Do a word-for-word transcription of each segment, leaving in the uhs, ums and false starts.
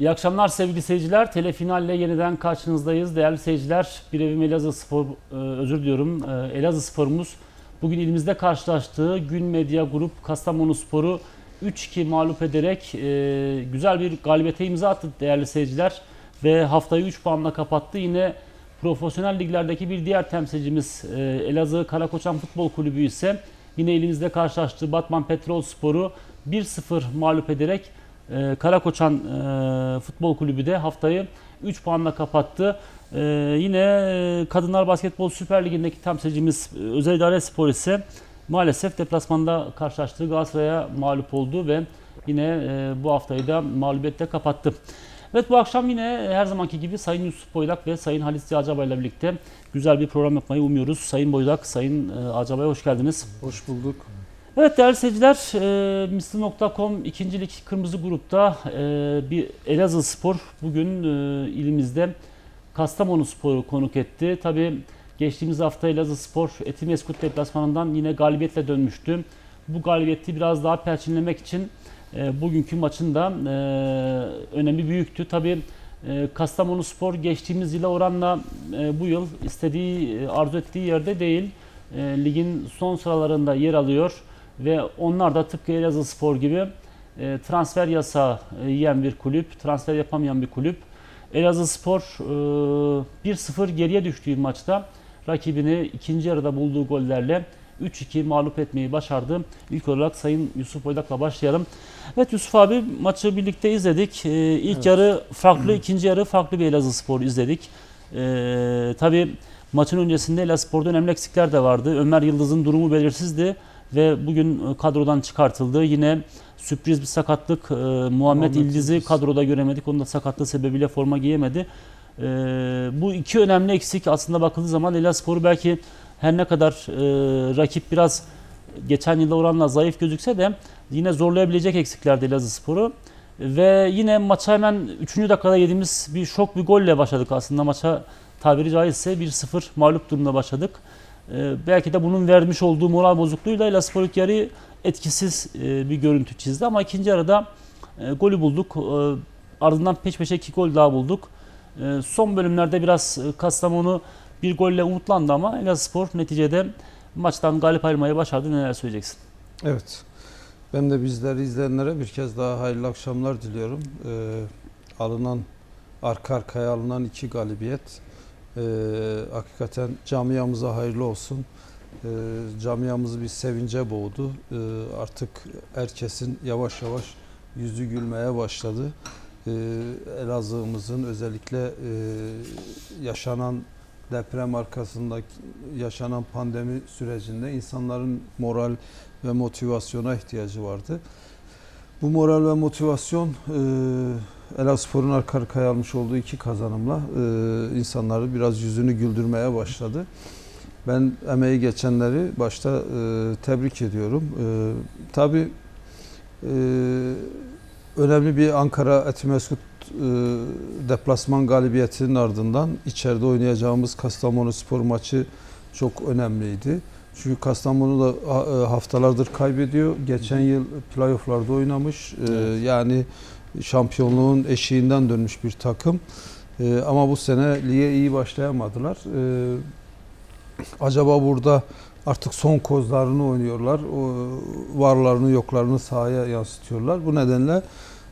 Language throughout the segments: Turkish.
İyi akşamlar sevgili seyirciler. Telefinalle yeniden karşınızdayız. Değerli seyirciler, Bir Evim Elazığspor, e, özür diliyorum, e, Elazığspor'umuz bugün ilimizde karşılaştığı Gün Medya Grup Kastamonuspor'u üç iki mağlup ederek e, güzel bir galibiyete imza attı değerli seyirciler. Ve haftayı üç puanla kapattı. Yine profesyonel liglerdeki bir diğer temsilcimiz e, Elazığ Karakoçan Futbol Kulübü ise yine elimizde karşılaştığı Batman Petrolspor'u bir sıfır mağlup ederek Ee, Karakoçan e, Futbol Kulübü de haftayı üç puanla kapattı. Ee, yine e, Kadınlar Basketbol Süper Ligi'ndeki temsilcimiz e, Özel İdare Spor ise maalesef deplasmanda karşılaştığı Galatasaray'a mağlup oldu ve yine e, bu haftayı da mağlubiyetle kapattı. Evet, bu akşam yine her zamanki gibi Sayın Yusuf Boylak ve Sayın Halis Ziya ile birlikte güzel bir program yapmayı umuyoruz. Sayın Boylak, Sayın e, Acabay hoş geldiniz. Hoş bulduk. Evet değerli seyirciler, e, misli nokta com ikinci lig Kırmızı Grup'ta e, bir Elazığspor bugün e, ilimizde Kastamonuspor'u konuk etti. Tabii geçtiğimiz hafta Elazığspor Etimeskut deplasmanından yine galibiyetle dönmüştü. Bu galibiyeti biraz daha perçinlemek için e, bugünkü maçın da e, önemi büyüktü. Tabii e, Kastamonuspor geçtiğimiz yıla oranla e, bu yıl istediği, arzu ettiği yerde değil. E, ligin son sıralarında yer alıyor. Ve onlar da tıpkı Elazığspor gibi e, transfer yasağı e, yiyen bir kulüp, transfer yapamayan bir kulüp. Elazığspor e, bir sıfır geriye düştüğü maçta rakibini ikinci yarıda bulduğu gollerle üç iki mağlup etmeyi başardı. İlk olarak Sayın Yusuf Boylak'la başlayalım. Evet Yusuf abi, maçı birlikte izledik. E, ilk evet. yarı farklı, ikinci yarı farklı bir Elazığspor izledik. E, tabii maçın öncesinde Elazığspor'da önemli eksikler de vardı. Ömer Yıldız'ın durumu belirsizdi. Ve bugün kadrodan çıkartıldı. Yine sürpriz bir sakatlık. Ee, Muhammed, Muhammed İldiz'i kadroda göremedik. Onun da sakatlığı sebebiyle forma giyemedi. Ee, bu iki önemli eksik aslında bakıldığı zaman Elazığspor'u belki her ne kadar e, rakip biraz geçen yılda oranla zayıf gözükse de yine zorlayabilecek eksiklerdi Elazığspor'u. Ve yine maça hemen üçüncü dakikada yediğimiz bir şok bir golle başladık aslında. Maça tabiri caizse bir sıfır mağlup durumda başladık. Ee, belki de bunun vermiş olduğu moral bozukluğuyla Elazığspor ilk yarı etkisiz e, bir görüntü çizdi ama ikinci yarıda e, golü bulduk. E, ardından peş peşe iki gol daha bulduk. E, son bölümlerde biraz e, Kastamonu bir golle umutlandı ama Elazığspor neticede maçtan galip ayrılmayı başardı. Neler söyleyeceksin? Evet. Ben de bizleri izleyenlere bir kez daha hayırlı akşamlar diliyorum. E, alınan arka arkaya alınan iki galibiyet Ee, hakikaten camiamıza hayırlı olsun. Ee, camiamızı bir sevince boğdu. Ee, artık herkesin yavaş yavaş yüzü gülmeye başladı. Ee, Elazığ'ımızın özellikle e, yaşanan deprem arkasındaki yaşanan pandemi sürecinde insanların moral ve motivasyona ihtiyacı vardı. Bu moral ve motivasyon e, Elazığspor'un arka arkaya almış olduğu iki kazanımla e, insanları biraz yüzünü güldürmeye başladı. Ben emeği geçenleri başta e, tebrik ediyorum. E, tabii e, önemli bir Ankara Etimeskut e, deplasman galibiyetinin ardından içeride oynayacağımız Kastamonuspor maçı çok önemliydi. Çünkü Kastamonu da haftalardır kaybediyor. Geçen yıl playoff'larda oynamış. Evet. Yani şampiyonluğun eşiğinden dönmüş bir takım. Ama bu sene lige iyi başlayamadılar. Acaba burada artık son kozlarını oynuyorlar. Varlarını yoklarını sahaya yansıtıyorlar. Bu nedenle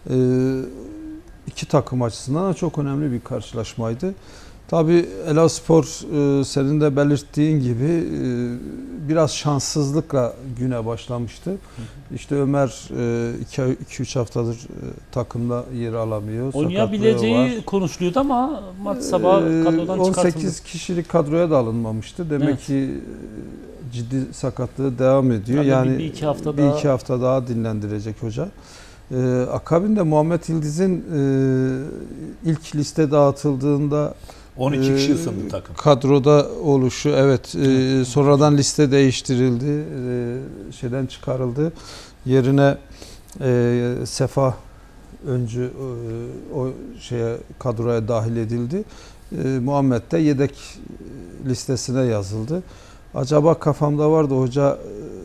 iki takım açısından çok önemli bir karşılaşmaydı. Tabii Elazığspor senin de belirttiğin gibi biraz şanssızlıkla güne başlamıştı. Hı hı. İşte Ömer iki üç haftadır takımda yer alamıyor. Oynayabileceği konuşuluyordu ama maç sabahı kadrodan çıkartıldı. on sekiz kişilik kadroya da alınmamıştı. Demek evet. ki ciddi sakatlığı devam ediyor. Tabii yani bir iki hafta bir daha... iki hafta daha dinlendirecek hoca. Ee, akabinde Muhammed İldiz'in e, ilk liste dağıtıldığında on iki kişi ısındı takım. Kadroda oluşu evet e, sonradan liste değiştirildi. E, şeyden çıkarıldı. Yerine e, Sefa öncü e, o şeye kadroya dahil edildi. E, Muhammed de yedek listesine yazıldı. Acaba kafamda vardı hoca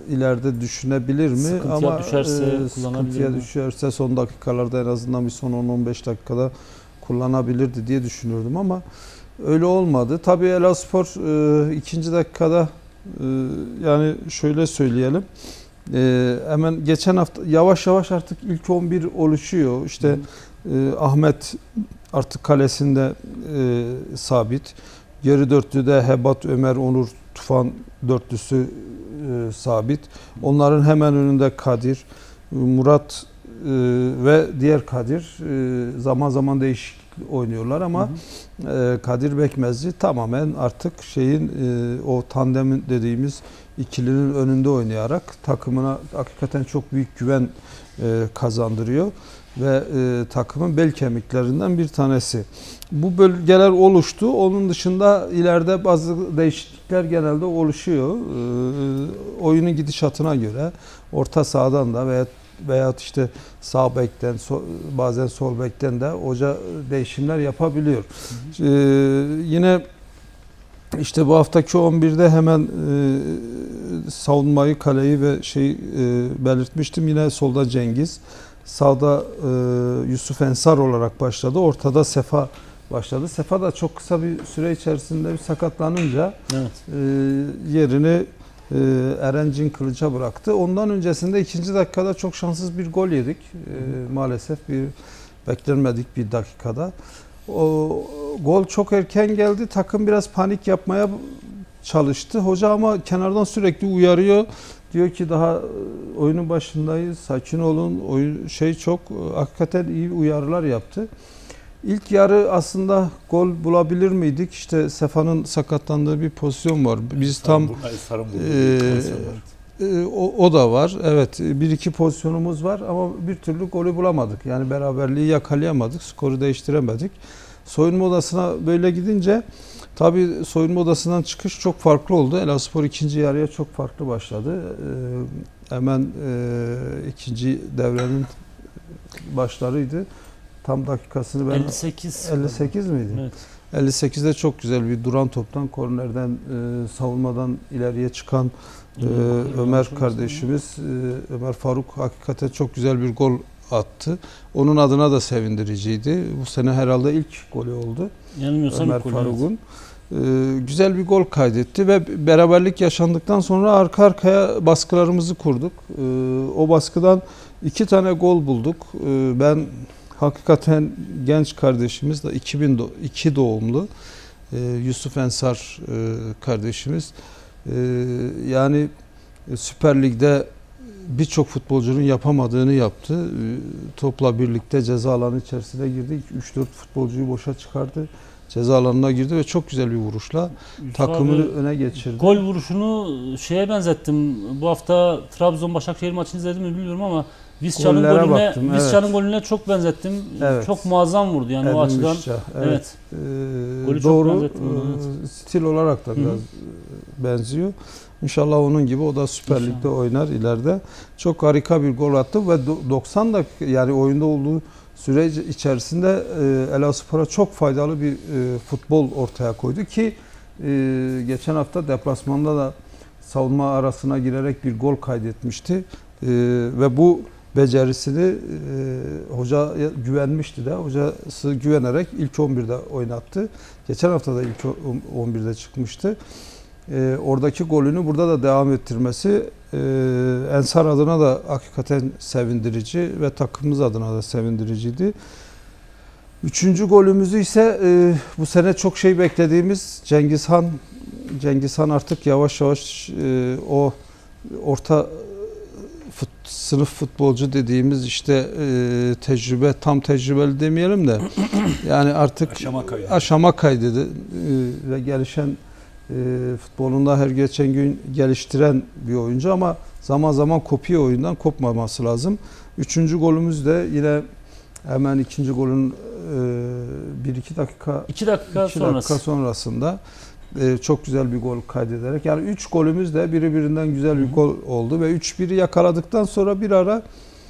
ileride düşünebilir mi? Sıkıntıya Ama düşerse e, kullanabilir sıkıntıya mi? düşerse son dakikalarda en azından bir son on on beş dakikada kullanabilirdi diye düşünürdüm ama öyle olmadı. Tabii Elazığspor e, ikinci dakikada e, yani şöyle söyleyelim. E, hemen geçen hafta yavaş yavaş artık ilk on bir oluşuyor. İşte e, Ahmet artık kalesinde e, sabit. Geri dörtlüde Hebat, Ömer, Onur, Tufan dörtlüsü e, sabit. Onların hemen önünde Kadir, Murat e, ve diğer Kadir e, zaman zaman değişik oynuyorlar ama hı hı. E, Kadir Bekmezci tamamen artık şeyin e, o tandemin dediğimiz ikilinin önünde oynayarak takımına hakikaten çok büyük güven e, kazandırıyor ve e, takımın bel kemiklerinden bir tanesi. Bu bölgeler oluştu. Onun dışında ileride bazı değişiklikler genelde oluşuyor. E, oyunun gidişatına göre orta sahadan da veya veyahut işte sağ bekten so, bazen sol bekten de hoca değişimler yapabiliyor. Hı hı. Ee, yine işte bu haftaki on birde hemen e, savunmayı, kaleyi ve şey e, belirtmiştim. Yine solda Cengiz, sağda e, Yusuf Ensar olarak başladı. Ortada Sefa başladı. Sefa da çok kısa bir süre içerisinde bir sakatlanınca evet. e, yerini Eren Cin Kılıç'a bıraktı. Ondan öncesinde ikinci dakikada çok şanssız bir gol yedik. E, maalesef bir beklenmedik bir dakikada. O gol çok erken geldi. Takım biraz panik yapmaya çalıştı. Hoca ama kenardan sürekli uyarıyor. Diyor ki daha oyunun başındayız. Sakin olun. Oyun şey çok hakikaten iyi uyarılar yaptı. İlk yarı aslında gol bulabilir miydik? İşte Sefa'nın sakatlandığı bir pozisyon var. Biz tam e, e, o, o da var. Evet, bir iki pozisyonumuz var ama bir türlü golü bulamadık. Yani beraberliği yakalayamadık, skoru değiştiremedik. Soyunma odasına böyle gidince tabii soyunma odasından çıkış çok farklı oldu. Elazığspor ikinci yarıya çok farklı başladı. E, hemen e, ikinci devrenin başlarıydı. Tam dakikasını ben elli sekiz elli sekiz miydi? Evet. elli sekizde çok güzel bir duran toptan kornerden e, savunmadan ileriye çıkan e, Ömer kardeşimiz e, Ömer Faruk hakikaten çok güzel bir gol attı. Onun adına da sevindiriciydi. Bu sene herhalde ilk golü oldu. Yanılmıyorsam Ömer Faruk'un. E, güzel bir gol kaydetti ve beraberlik yaşandıktan sonra arka arkaya baskılarımızı kurduk. E, o baskıdan iki tane gol bulduk. E, ben hakikaten genç kardeşimiz de iki bin iki doğumlu e, Yusuf Ensar e, kardeşimiz. E, yani Süper Lig'de birçok futbolcunun yapamadığını yaptı. E, topla birlikte ceza alanı içerisine girdi. üç dört futbolcuyu boşa çıkardı. Ceza alanına girdi ve çok güzel bir vuruşla Yusuf takımını öne geçirdi. Gol vuruşunu şeye benzettim. Bu hafta Trabzon Başakşehir maçını izledim mi bilmiyorum ama Visca'nın golüne, baktım, Visca'nın evet. golüne çok benzettim. Evet. Çok muazzam vurdu yani Edin o açıdan. Visca, evet. evet. Ee, Golü doğru. Çok benzettim ona, evet. Stil olarak da biraz Hı-hı. benziyor. İnşallah onun gibi o da Süper İnşallah. Lig'de oynar ileride. Çok harika bir gol attı ve doksan dakika yani oyunda olduğu süre içerisinde e, Elazığspor'a çok faydalı bir e, futbol ortaya koydu ki e, geçen hafta deplasmanda da savunma arasına girerek bir gol kaydetmişti. E, ve bu becerisini e, hocaya güvenmişti de. Hocası güvenerek ilk on birde oynattı. Geçen hafta da ilk on birde çıkmıştı. E, oradaki golünü burada da devam ettirmesi e, Ensar adına da hakikaten sevindirici ve takımımız adına da sevindiriciydi. Üçüncü golümüzü ise e, bu sene çok şey beklediğimiz Cengizhan. Cengizhan artık yavaş yavaş e, o orta Fut, sınıf futbolcu dediğimiz işte e, tecrübe tam tecrübeli demeyelim de yani artık aşama kaydı, aşama kaydı e, ve gelişen e, futbolunda her geçen gün geliştiren bir oyuncu ama zaman zaman kopuyor oyundan kopmaması lazım. Üçüncü golümüz de yine hemen ikinci golün e, bir iki dakika iki dakika, iki sonrası. dakika sonrasında Ee, çok güzel bir gol kaydederek yani üç golümüz de birbirinden güzel bir gol oldu ve üç biri yakaladıktan sonra bir ara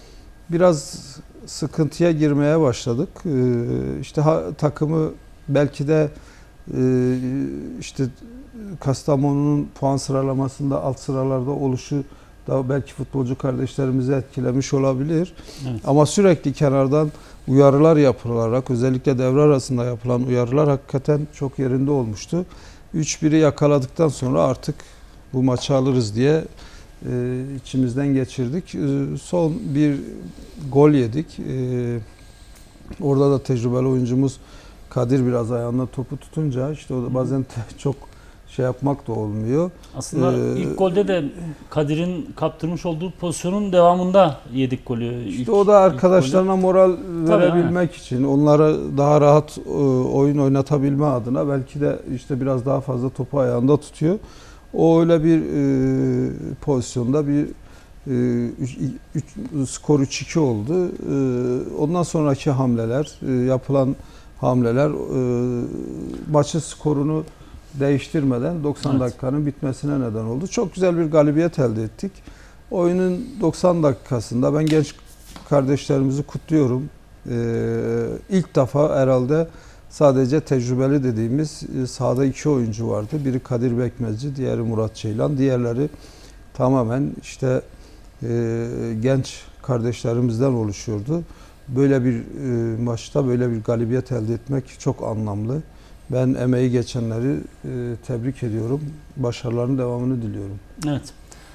biraz sıkıntıya girmeye başladık. Ee, işte ha, takımı belki de e, işte Kastamonu'nun puan sıralamasında alt sıralarda oluşu Daha belki futbolcu kardeşlerimizi etkilemiş olabilir. Evet. Ama sürekli kenardan uyarılar yapılarak, özellikle devre arasında yapılan uyarılar hakikaten çok yerinde olmuştu. üç biri yakaladıktan sonra artık bu maçı alırız diye e, içimizden geçirdik. E, son bir gol yedik. E, orada da tecrübeli oyuncumuz Kadir biraz ayağında topu tutunca işte o da bazen çok şey yapmak da olmuyor. Aslında Ee, ilk golde de Kadir'in kaptırmış olduğu pozisyonun devamında yedik golü. İşte İlk- o da ilk arkadaşlarına moral Tabii, verebilmek için, onlara daha rahat e, oyun oynatabilme adına belki de işte biraz daha fazla topu ayağında tutuyor. O öyle bir e, pozisyonda bir e, üç, üç, skor üç iki oldu. E, ondan sonraki hamleler, e, yapılan hamleler e, maçın skorunu değiştirmeden doksan Evet. dakikanın bitmesine neden oldu. Çok güzel bir galibiyet elde ettik. Oyunun doksan dakikasında ben genç kardeşlerimizi kutluyorum. Ee, ilk defa herhalde sadece tecrübeli dediğimiz e, sahada iki oyuncu vardı. Biri Kadir Bekmezci, diğeri Murat Ceylan. Diğerleri tamamen işte e, genç kardeşlerimizden oluşuyordu. Böyle bir e, maçta böyle bir galibiyet elde etmek çok anlamlı. Ben emeği geçenleri e, tebrik ediyorum. Başarılarının devamını diliyorum. Evet.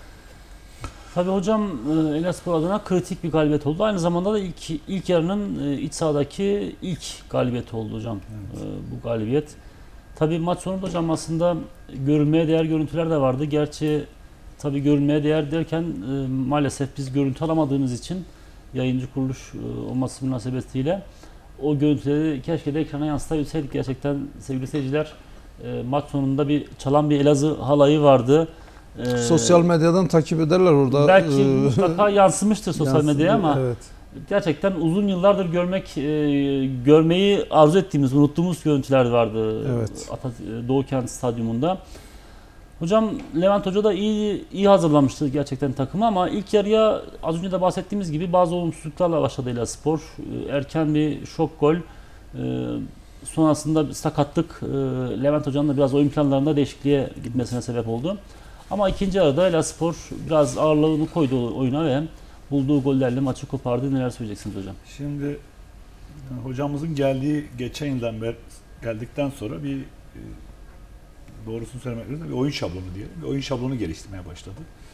Tabii hocam e, Elazığspor adına kritik bir galibiyet oldu. Aynı zamanda da ilk ilk yarının e, iç sahadaki ilk galibiyet oldu hocam. Evet. E, bu galibiyet. Tabii maç sonunda hocam aslında görülmeye değer görüntüler de vardı. Gerçi tabii görülmeye değer derken e, maalesef biz görüntü alamadığımız için yayıncı kuruluş e, olması münasebetiyle o görüntüleri keşke de ekrana yansıtabilseydik. Gerçekten sevgili seyirciler e, maç sonunda bir çalan bir Elazığ halayı vardı. E, Sosyal medyadan takip ederler orada. Belki Ee, mutlaka yansımıştır sosyal yansıdı, medyaya ama evet. gerçekten uzun yıllardır görmek, e, görmeyi arzu ettiğimiz, unuttuğumuz görüntüler vardı Evet. Ata, Doğu Kent Stadyumunda. Hocam Levent Hoca da iyi iyi hazırlamıştı gerçekten takımı ama ilk yarıya az önce de bahsettiğimiz gibi bazı olumsuzluklarla başladı Elazığspor. E, Erken bir şok gol. E, Sonrasında bir sakatlık e, Levent Hoca'nın da biraz oyun planlarında değişikliğe gitmesine sebep oldu. Ama ikinci yarıda Elazığspor biraz ağırlığını koydu oyuna ve bulduğu gollerle maçı kopardı. Neler söyleyeceksiniz hocam? Şimdi yani hocamızın geldiği geçen yıldan beri geldikten sonra bir e, doğrusunu söylemek gerekirse bir oyun şablonu diyelim. Bir oyun şablonu geliştirmeye başladı.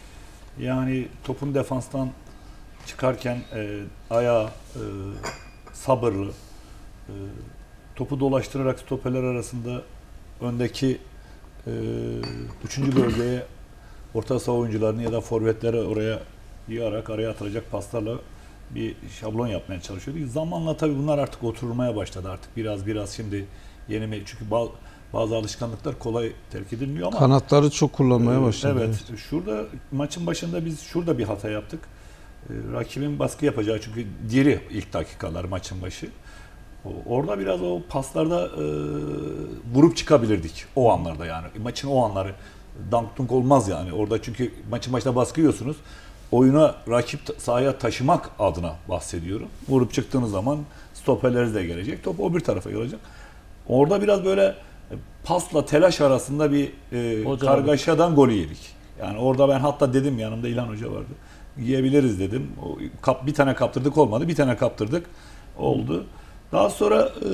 Yani topun defanstan çıkarken e, ayağı e, sabırlı, e, topu dolaştırarak stoperler arasında öndeki e, üçüncü bölgeye orta saha oyuncularını ya da forvetleri oraya yığarak araya atılacak paslarla bir şablon yapmaya çalışıyorduk. Zamanla tabii bunlar artık oturmaya başladı. Artık biraz biraz şimdi yeni mi? Çünkü bazı, bazı alışkanlıklar kolay terk edilmiyor ama Kanatları çok kullanmaya başladı. Evet. evet. Şurada maçın başında biz şurada bir hata yaptık. Ee, rakibin baskı yapacağı çünkü diri ilk dakikalar maçın başı. O, orada biraz o paslarda e, vurup çıkabilirdik o anlarda yani. Maçın o anları dank dunk olmaz yani. Orada çünkü maçın başında baskı yiyorsunuz. Oyuna rakip sahaya taşımak adına bahsediyorum. Vurup çıktığınız zaman stoperleriniz de gelecek. Top o bir tarafa gelecek. Orada biraz böyle pasla telaş arasında bir e, kargaşadan golü yedik. Yani orada ben hatta dedim yanımda İlhan Hoca vardı. Yiyebiliriz dedim. O, kap, bir tane kaptırdık olmadı. Bir tane kaptırdık oldu. Daha sonra e,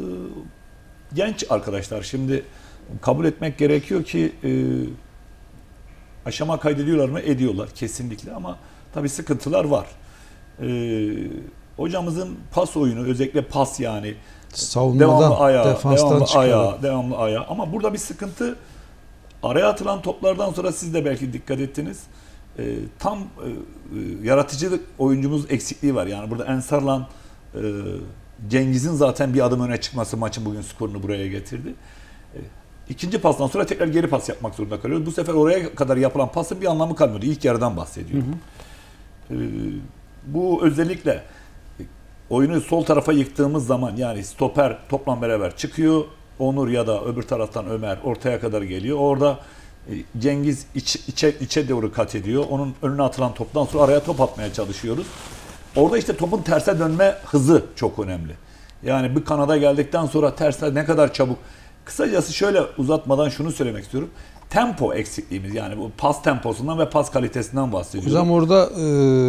genç arkadaşlar şimdi kabul etmek gerekiyor ki e, aşama kaydediyorlar mı? Ediyorlar kesinlikle ama tabii sıkıntılar var. E, hocamızın pas oyunu özellikle pas yani Savunmadan, devamlı ayağa, defanstan devamlı çıkarak. ayağa, devamlı ayağa. Ama burada bir sıkıntı araya atılan toplardan sonra siz de belki dikkat ettiniz. E, tam e, e, yaratıcılık oyuncumuz eksikliği var. Yani burada Ensar'la e, Cengiz'in zaten bir adım öne çıkması maçın bugün skorunu buraya getirdi. E, ikinci pastan sonra tekrar geri pas yapmak zorunda kalıyoruz. Bu sefer oraya kadar yapılan pasın bir anlamı kalmıyordu. İlk yarıdan bahsediyorum. Hı hı. E, bu özellikle oyunu sol tarafa yıktığımız zaman yani stoper topla beraber çıkıyor. Onur ya da öbür taraftan Ömer ortaya kadar geliyor. Orada Cengiz iç, içe, içe doğru kat ediyor. Onun önüne atılan toptan sonra araya top atmaya çalışıyoruz. Orada işte topun terse dönme hızı çok önemli. Yani bir kanada geldikten sonra terse ne kadar çabuk. Kısacası şöyle uzatmadan şunu söylemek istiyorum. tempo eksikliğimiz, yani bu pas temposundan ve pas kalitesinden bahsediyorum. Hocam orada e,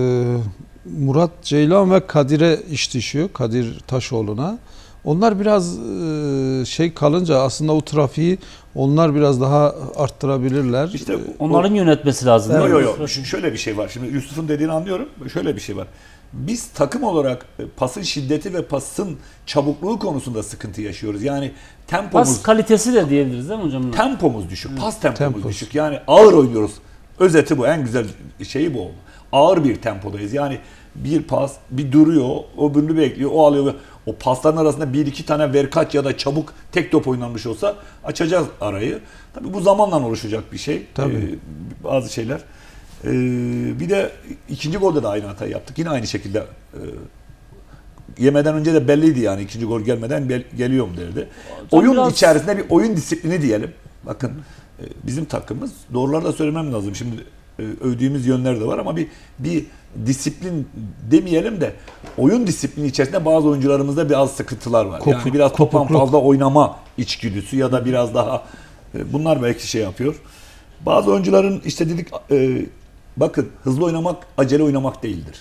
Murat Ceylan ve Kadir'e iş düşüyor. Kadir Taşoğlu'na. Onlar biraz e, şey kalınca aslında o trafiği onlar biraz daha arttırabilirler. İşte Onların o, yönetmesi lazım. Yok yok yo. Şöyle bir şey var. Şimdi Yusuf'un dediğini anlıyorum. Şöyle bir şey var. Biz takım olarak pasın şiddeti ve pasın çabukluğu konusunda sıkıntı yaşıyoruz. Yani tempomuz... Pas kalitesi de diyebiliriz değil mi hocam? Tempomuz düşük. Evet. Pas tempomuz Tempos. düşük. Yani ağır oynuyoruz. Özeti bu. En güzel şeyi bu. Ağır bir tempodayız. Yani bir pas, bir duruyor, o bürünü bekliyor, o alıyor. O pasların arasında bir iki tane verkaç ya da çabuk tek top oynanmış olsa açacağız arayı. Tabii bu zamanla oluşacak bir şey. Tabii. Ee, bazı şeyler. Ee, bir de ikinci golde de aynı hatayı yaptık. Yine aynı şekilde e, yemeden önce de belliydi yani ikinci gol gelmeden bel, geliyorum derdi. Tam oyun biraz... içerisinde bir oyun disiplini diyelim. Bakın e, bizim takımımız, doğruları da söylemem lazım. Şimdi e, övdüğümüz yönler de var ama bir bir disiplin demeyelim de oyun disiplini içerisinde bazı oyuncularımızda biraz sıkıntılar var. Kopuk, yani biraz toptan kopukluk. fazla oynama içgüdüsü ya da biraz daha e, bunlar belki şey yapıyor. Bazı oyuncuların işte dedik e, bakın hızlı oynamak acele oynamak değildir.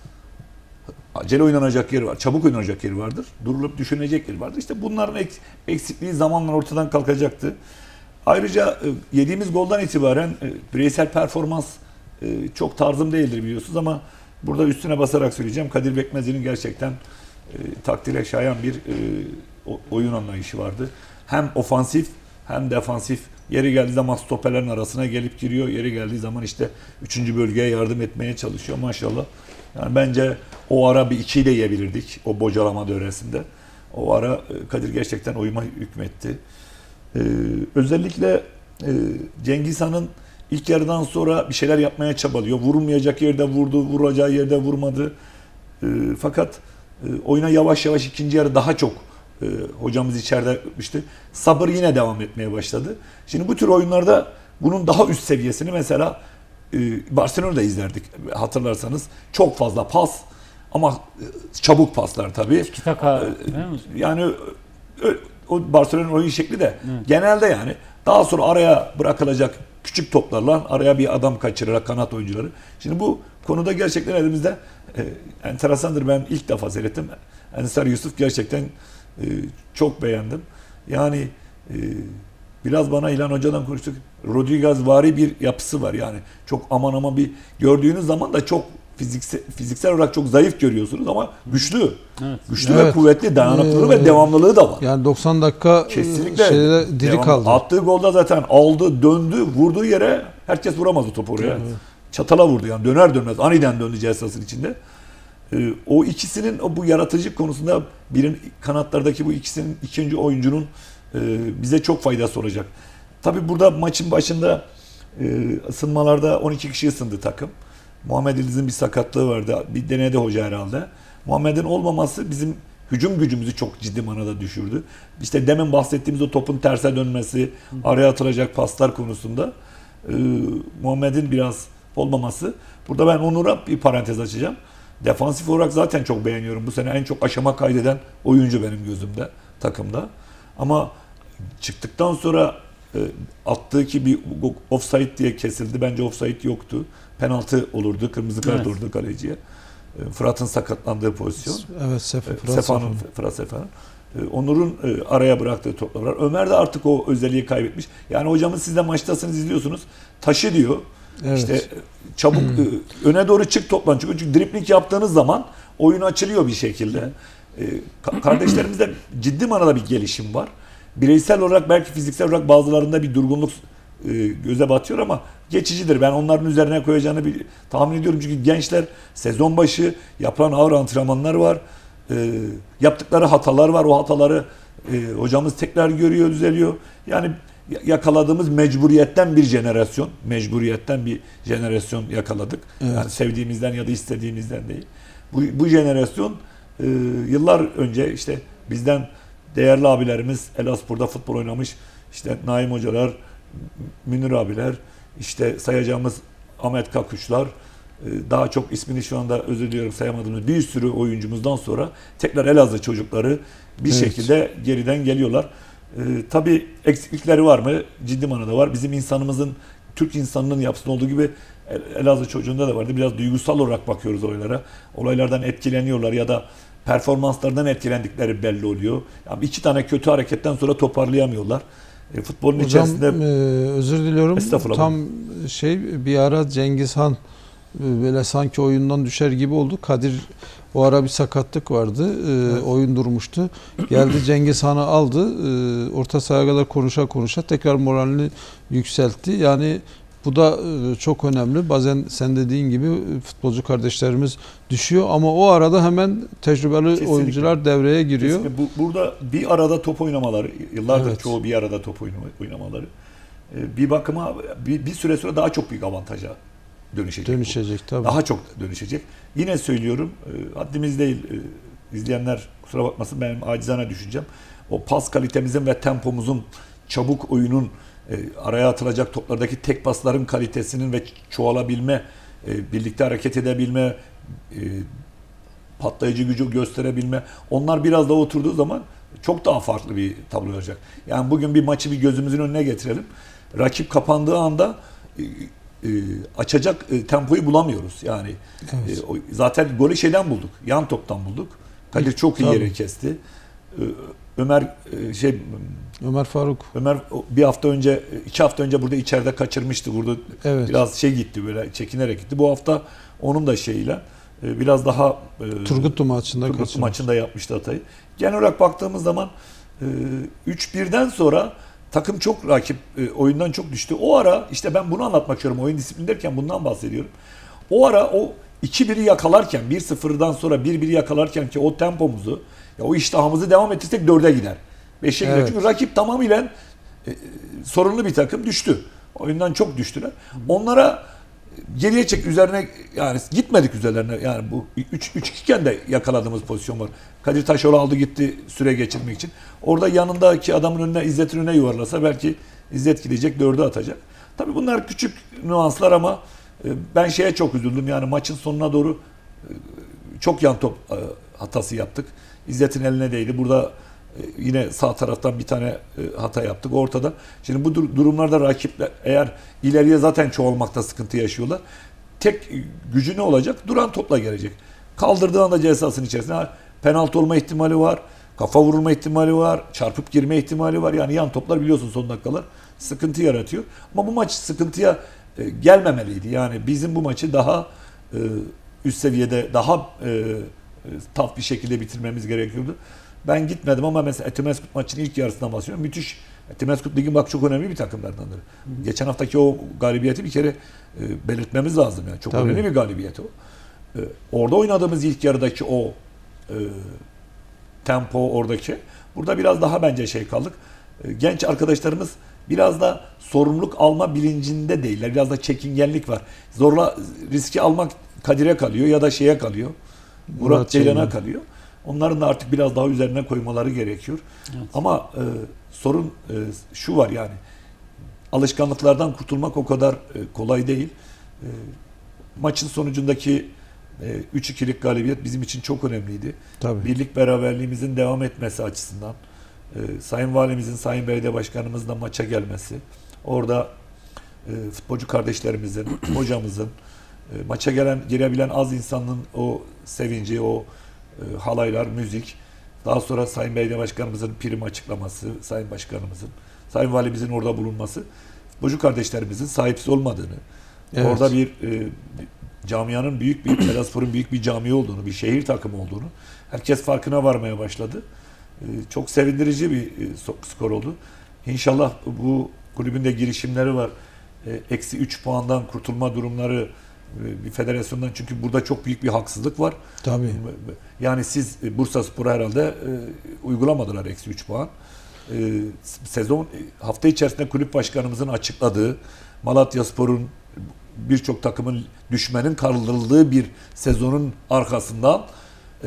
Acele oynanacak yeri var, çabuk oynanacak yeri vardır. Durulup düşünecek yeri vardır. İşte bunların eksikliği zamanla ortadan kalkacaktı. Ayrıca e, yediğimiz goldan itibaren e, bireysel performans e, çok tarzım değildir biliyorsunuz ama burada üstüne basarak söyleyeceğim. Kadir Bekmezli'nin gerçekten e, takdire şayan bir e, oyun anlayışı vardı. Hem ofansif hem defansif. Yeri geldiği zaman stoperlerin arasına gelip giriyor. Yeri geldiği zaman işte üçüncü bölgeye yardım etmeye çalışıyor maşallah. Yani bence o ara bir ikiyi de yiyebilirdik o bocalama dönesinde. O ara Kadir gerçekten oyuma hükmetti. Ee, özellikle e, Cengiz Han'ın ilk yarıdan sonra bir şeyler yapmaya çabalıyor. Vurulmayacak yerde vurdu, vuracağı yerde vurmadı. E, fakat e, oyuna yavaş yavaş ikinci yarı daha çok e, hocamız içeride etmişti. Sabır yine devam etmeye başladı. Şimdi bu tür oyunlarda bunun daha üst seviyesini mesela e, Barcelona'da izlerdik hatırlarsanız. Çok fazla pas ama çabuk paslar tabii. Tiki-taka, e, yani ö, o Barcelona'nın oyun şekli de evet. Genelde yani daha sonra araya bırakılacak küçük toplarla araya bir adam kaçırarak kanat oyuncuları. Şimdi bu konuda gerçekten elimizde e, enteresandır. Ben ilk defa seyrettim. Ensar Yusuf gerçekten e, çok beğendim. Yani e, biraz bana İlhan Hoca'dan konuştuk. Rodriguez vari bir yapısı var. Yani çok aman aman bir gördüğünüz zaman da çok fiziksel, fiziksel olarak çok zayıf görüyorsunuz ama güçlü. Evet. Güçlü evet. Ve kuvvetli, dayanıklılığı ee, ve devamlılığı da var. Yani doksan dakika kesinlikle şeyde diri devam, kaldı. Attığı golda zaten aldı, döndü, vurduğu yere herkes vuramazdı topu oraya. Evet. Çatala vurdu yani döner dönmez aniden döndü cihazsasın içinde. Ee, o ikisinin o bu yaratıcı konusunda birin kanatlardaki bu ikisinin ikinci oyuncunun e, bize çok faydası olacak. Tabii burada maçın başında e, ısınmalarda on iki kişi ısındı takım. Muhammed İldiz'in bir sakatlığı vardı. Bir denedi hoca herhalde. Muhammed'in olmaması bizim hücum gücümüzü çok ciddi manada düşürdü. İşte demin bahsettiğimiz o topun terse dönmesi, araya atılacak paslar konusunda e, Muhammed'in biraz olmaması. Burada ben Onur'a bir parantez açacağım. Defansif olarak zaten çok beğeniyorum. Bu sene en çok aşama kaydeden oyuncu benim gözümde takımda. Ama çıktıktan sonra e, attığı ki bir offside diye kesildi. Bence offside yoktu. Penaltı olurdu. Kırmızı kart evet. olurdu kaleciye. E, Fırat'ın sakatlandığı pozisyon. Evet, Sefa, Fırat Sefa'nın Fırat Sefa'nın. E, Onur'un e, araya bıraktığı toplar var. Ömer de artık o özelliği kaybetmiş. Yani hocamız siz de maçtasınız izliyorsunuz. Taşı diyor. Evet. İşte çabuk hmm. öne doğru çık toplan. Çünkü, çünkü dripling yaptığınız zaman oyun açılıyor bir şekilde. E, kardeşlerimizde ciddi manada bir gelişim var. Bireysel olarak belki fiziksel olarak bazılarında bir durgunluk e, göze batıyor ama geçicidir. Ben onların üzerine koyacağını bir, tahmin ediyorum. Çünkü gençler sezon başı yapılan ağır antrenmanlar var. E, yaptıkları hatalar var. O hataları e, hocamız tekrar görüyor, düzeliyor. Yani yakaladığımız mecburiyetten bir jenerasyon, mecburiyetten bir jenerasyon yakaladık. Evet. Yani sevdiğimizden ya da istediğimizden değil. Bu, bu jenerasyon e, yıllar önce işte bizden değerli abilerimiz Elazığ'da futbol oynamış, işte Naim hocalar, Münir abiler, işte sayacağımız Ahmet Kakuşlar, daha çok ismini şu anda özür diliyorum sayamadığımız bir sürü oyuncumuzdan sonra tekrar Elazığ çocukları bir evet. şekilde geriden geliyorlar. Ee, tabii eksiklikleri var mı? Ciddi manada var. Bizim insanımızın, Türk insanının yapısında olduğu gibi Elazığ çocuğunda da vardı. Biraz duygusal olarak bakıyoruz olaylara. Olaylardan etkileniyorlar ya da performanslardan etkilendikleri belli oluyor. Yani iki tane kötü hareketten sonra toparlayamıyorlar. E, futbolun Hocam, içerisinde... e, özür diliyorum. Estağfurullah. Tam şey bir ara Cengiz Han e, böyle sanki oyundan düşer gibi oldu. Kadir o ara bir sakatlık vardı. E, evet. Oyun durmuştu. Geldi Cengiz Han'ı aldı. E, orta sahaya kadar konuşa konuşa tekrar moralini yükseltti. Yani bu da çok önemli. Bazen sen dediğin gibi futbolcu kardeşlerimiz düşüyor ama o arada hemen tecrübeli Kesinlikle. oyuncular devreye giriyor. Bu, burada bir arada top oynamaları, yıllardır evet. çoğu bir arada top oynamaları bir bakıma bir, bir süre sonra daha çok büyük avantaja dönüşecek. Dönüşecek bu. Tabii. Daha çok dönüşecek. Yine söylüyorum, haddimiz değil, izleyenler kusura bakmasın, benim acizane düşüncem. O pas kalitemizin ve tempomuzun, çabuk oyunun, E, araya atılacak toplardaki tek pasların kalitesinin ve çoğalabilme, e, birlikte hareket edebilme, e, patlayıcı gücü gösterebilme, onlar biraz daha oturduğu zaman çok daha farklı bir tablo olacak. Yani bugün bir maçı bir gözümüzün önüne getirelim. Rakip kapandığı anda e, e, açacak e, tempoyu bulamıyoruz. Yani evet. e, o, zaten golü şeyden bulduk. Yan toptan bulduk. Kadir çok iyi yere kesti. E, Ömer şey Ömer Faruk Ömer bir hafta önce iki hafta önce burada içeride kaçırmıştı. Burada evet. biraz şey gitti, böyle çekinerek gitti. Bu hafta onun da şeyiyle biraz daha Turgutlu maçında Turgutlu maçında yapmıştı hatayı. Genel olarak baktığımız zaman üç birden sonra takım çok rakip oyundan çok düştü. O ara işte ben bunu anlatmak istiyorum. Oyun disiplini derken bundan bahsediyorum. O ara o iki biri yakalarken, bir sıfırdan sonra bir biri yakalarken ki o tempomuzu, ya o iştahımızı devam ettirsek dörde gider. beşe gider. Evet. Çünkü rakip tamamıyla e, sorunlu bir takım, düştü. Oyundan çok düştüler. Onlara geriye çek üzerine, yani gitmedik üzerlerine. Yani bu üç iki iken de yakaladığımız pozisyon var. Kadir Taşoğlu aldı gitti süre geçirmek için. Orada yanındaki adamın önüne, İzzet'in önüne yuvarlasa belki İzzet gidecek, dördü atacak. Tabii bunlar küçük nüanslar ama e, ben şeye çok üzüldüm. Yani maçın sonuna doğru e, çok yan top e, hatası yaptık. İzzet'in eline değdi. Burada yine sağ taraftan bir tane hata yaptık ortada. Şimdi bu durumlarda rakipler eğer ileriye zaten çoğalmakta sıkıntı yaşıyorlar. Tek gücü ne olacak? Duran topla gelecek. Kaldırdığı anda cezasının içerisinde penaltı olma ihtimali var. Kafa vurulma ihtimali var. Çarpıp girme ihtimali var. Yani yan toplar biliyorsun son dakikalar sıkıntı yaratıyor. Ama bu maç sıkıntıya gelmemeliydi. Yani bizim bu maçı daha üst seviyede, daha taf bir şekilde bitirmemiz gerekiyordu. Ben gitmedim ama mesela Etimeskut maçının ilk yarısından bahsediyorum. Müthiş. Etimeskut ligin bak çok önemli bir takımlardandır. Hı. Geçen haftaki o galibiyeti bir kere e, belirtmemiz lazım yani. Çok Tabii. önemli bir galibiyet o. E, orada oynadığımız ilk yarıdaki o e, tempo oradaki. Burada biraz daha bence şey kaldık. E, genç arkadaşlarımız biraz da sorumluluk alma bilincinde değiller. Biraz da çekingenlik var. Zorla riski almak Kadir'e kalıyor ya da şeye kalıyor. Murat, Murat Ceylan'a kalıyor. Onların da artık biraz daha üzerine koymaları gerekiyor. Evet. Ama e, sorun e, şu var yani. Alışkanlıklardan kurtulmak o kadar e, kolay değil. E, maçın sonucundaki e, üç ikilik galibiyet bizim için çok önemliydi. Tabii. Birlik beraberliğimizin devam etmesi açısından. E, Sayın Valimizin, Sayın Belediye Başkanımızın da maça gelmesi. Orada e, futbolcu kardeşlerimizin, hocamızın, e, maça gelen, girebilen az insanın o sevinci, o e, halaylar, müzik. Daha sonra Sayın Belediye Başkanımızın prim açıklaması, Sayın Başkanımızın, Sayın Valimizin orada bulunması, futbolcu kardeşlerimizin sahipsiz olmadığını, evet. orada bir e, camianın büyük bir, Elazığspor'un büyük bir cami olduğunu, bir şehir takımı olduğunu herkes farkına varmaya başladı. E, çok sevindirici bir e, skor oldu. İnşallah bu kulübün de girişimleri var. Eksi üç puandan kurtulma durumları bir federasyondan, çünkü burada çok büyük bir haksızlık var. Tabii. Yani siz Bursaspor'a herhalde e, uygulamadılar eksi üç puan. E, sezon hafta içerisinde kulüp başkanımızın açıkladığı, Malatyaspor'un birçok takımın düşmenin kaldırıldığı bir sezonun arkasından e,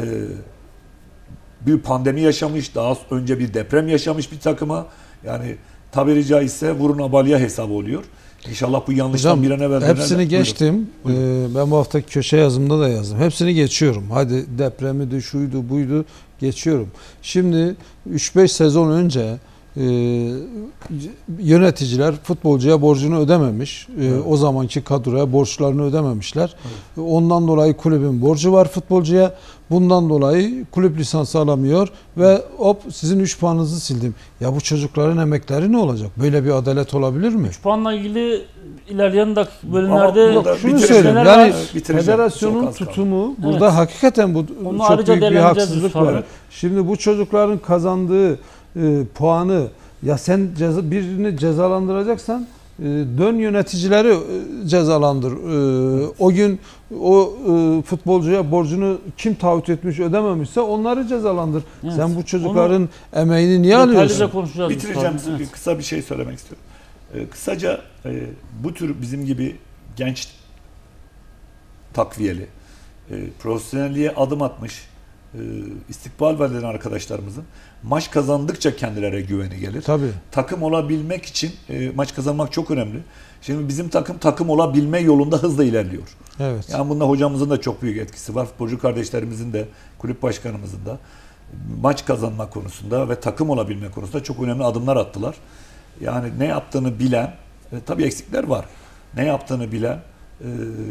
bir pandemi yaşamış, daha önce bir deprem yaşamış bir takıma, yani tabiri caizse vurun abalya hesabı oluyor. İnşallah bu yanlıştan Hocam, bir an evvel hepsini dönerler. geçtim. Buyurun. Buyurun. Ee, ben bu haftaki köşe yazımda da yazdım. Hepsini geçiyorum. Hadi depremi de şuydu buydu geçiyorum. Şimdi üç beş sezon önce e, yöneticiler futbolcuya borcunu ödememiş. E, Evet. O zamanki kadroya borçlarını ödememişler. Evet. Ondan dolayı kulübün borcu var futbolcuya. Bundan dolayı kulüp lisansı alamıyor ve hop sizin üç puanınızı sildim. Ya bu çocukların emekleri ne olacak? Böyle bir adalet olabilir mi? üç puanla ilgili ilerleyen dak bölümlerde Ama Yok, şunu bitireceğim. söyleyeyim. neler Yani var? Bitireceğim. federasyonun Çok az kaldı. tutumu Evet. burada hakikaten bu Onu çok ayrıca büyük bir değerlendireceğiz haksızlık Yusuf abi. var. Şimdi bu çocukların kazandığı e, puanı ya sen ceza, birini cezalandıracaksan e, dön yöneticileri e, cezalandır. E, o gün o e, futbolcuya borcunu kim taahhüt etmiş ödememişse onları cezalandır. Evet. Sen bu çocukların emeğini niye alıyorsun? detaylıca konuşacağız. Bitireceğim. Yusuf abi. Evet. Kısa bir şey söylemek istiyorum. Ee, kısaca e, bu tür bizim gibi genç takviyeli, e, profesyonelliğe adım atmış, e, istikbal veren arkadaşlarımızın maç kazandıkça kendilerine güveni gelir. Tabii. Takım olabilmek için e, maç kazanmak çok önemli. Şimdi bizim takım takım olabilme yolunda hızla ilerliyor. Evet. Yani bunda hocamızın da çok büyük etkisi var. Futbolcu kardeşlerimizin de, kulüp başkanımızın da maç kazanma konusunda ve takım olabilme konusunda çok önemli adımlar attılar. Yani ne yaptığını bilen, e, tabii eksikler var. Ne yaptığını bilen, e,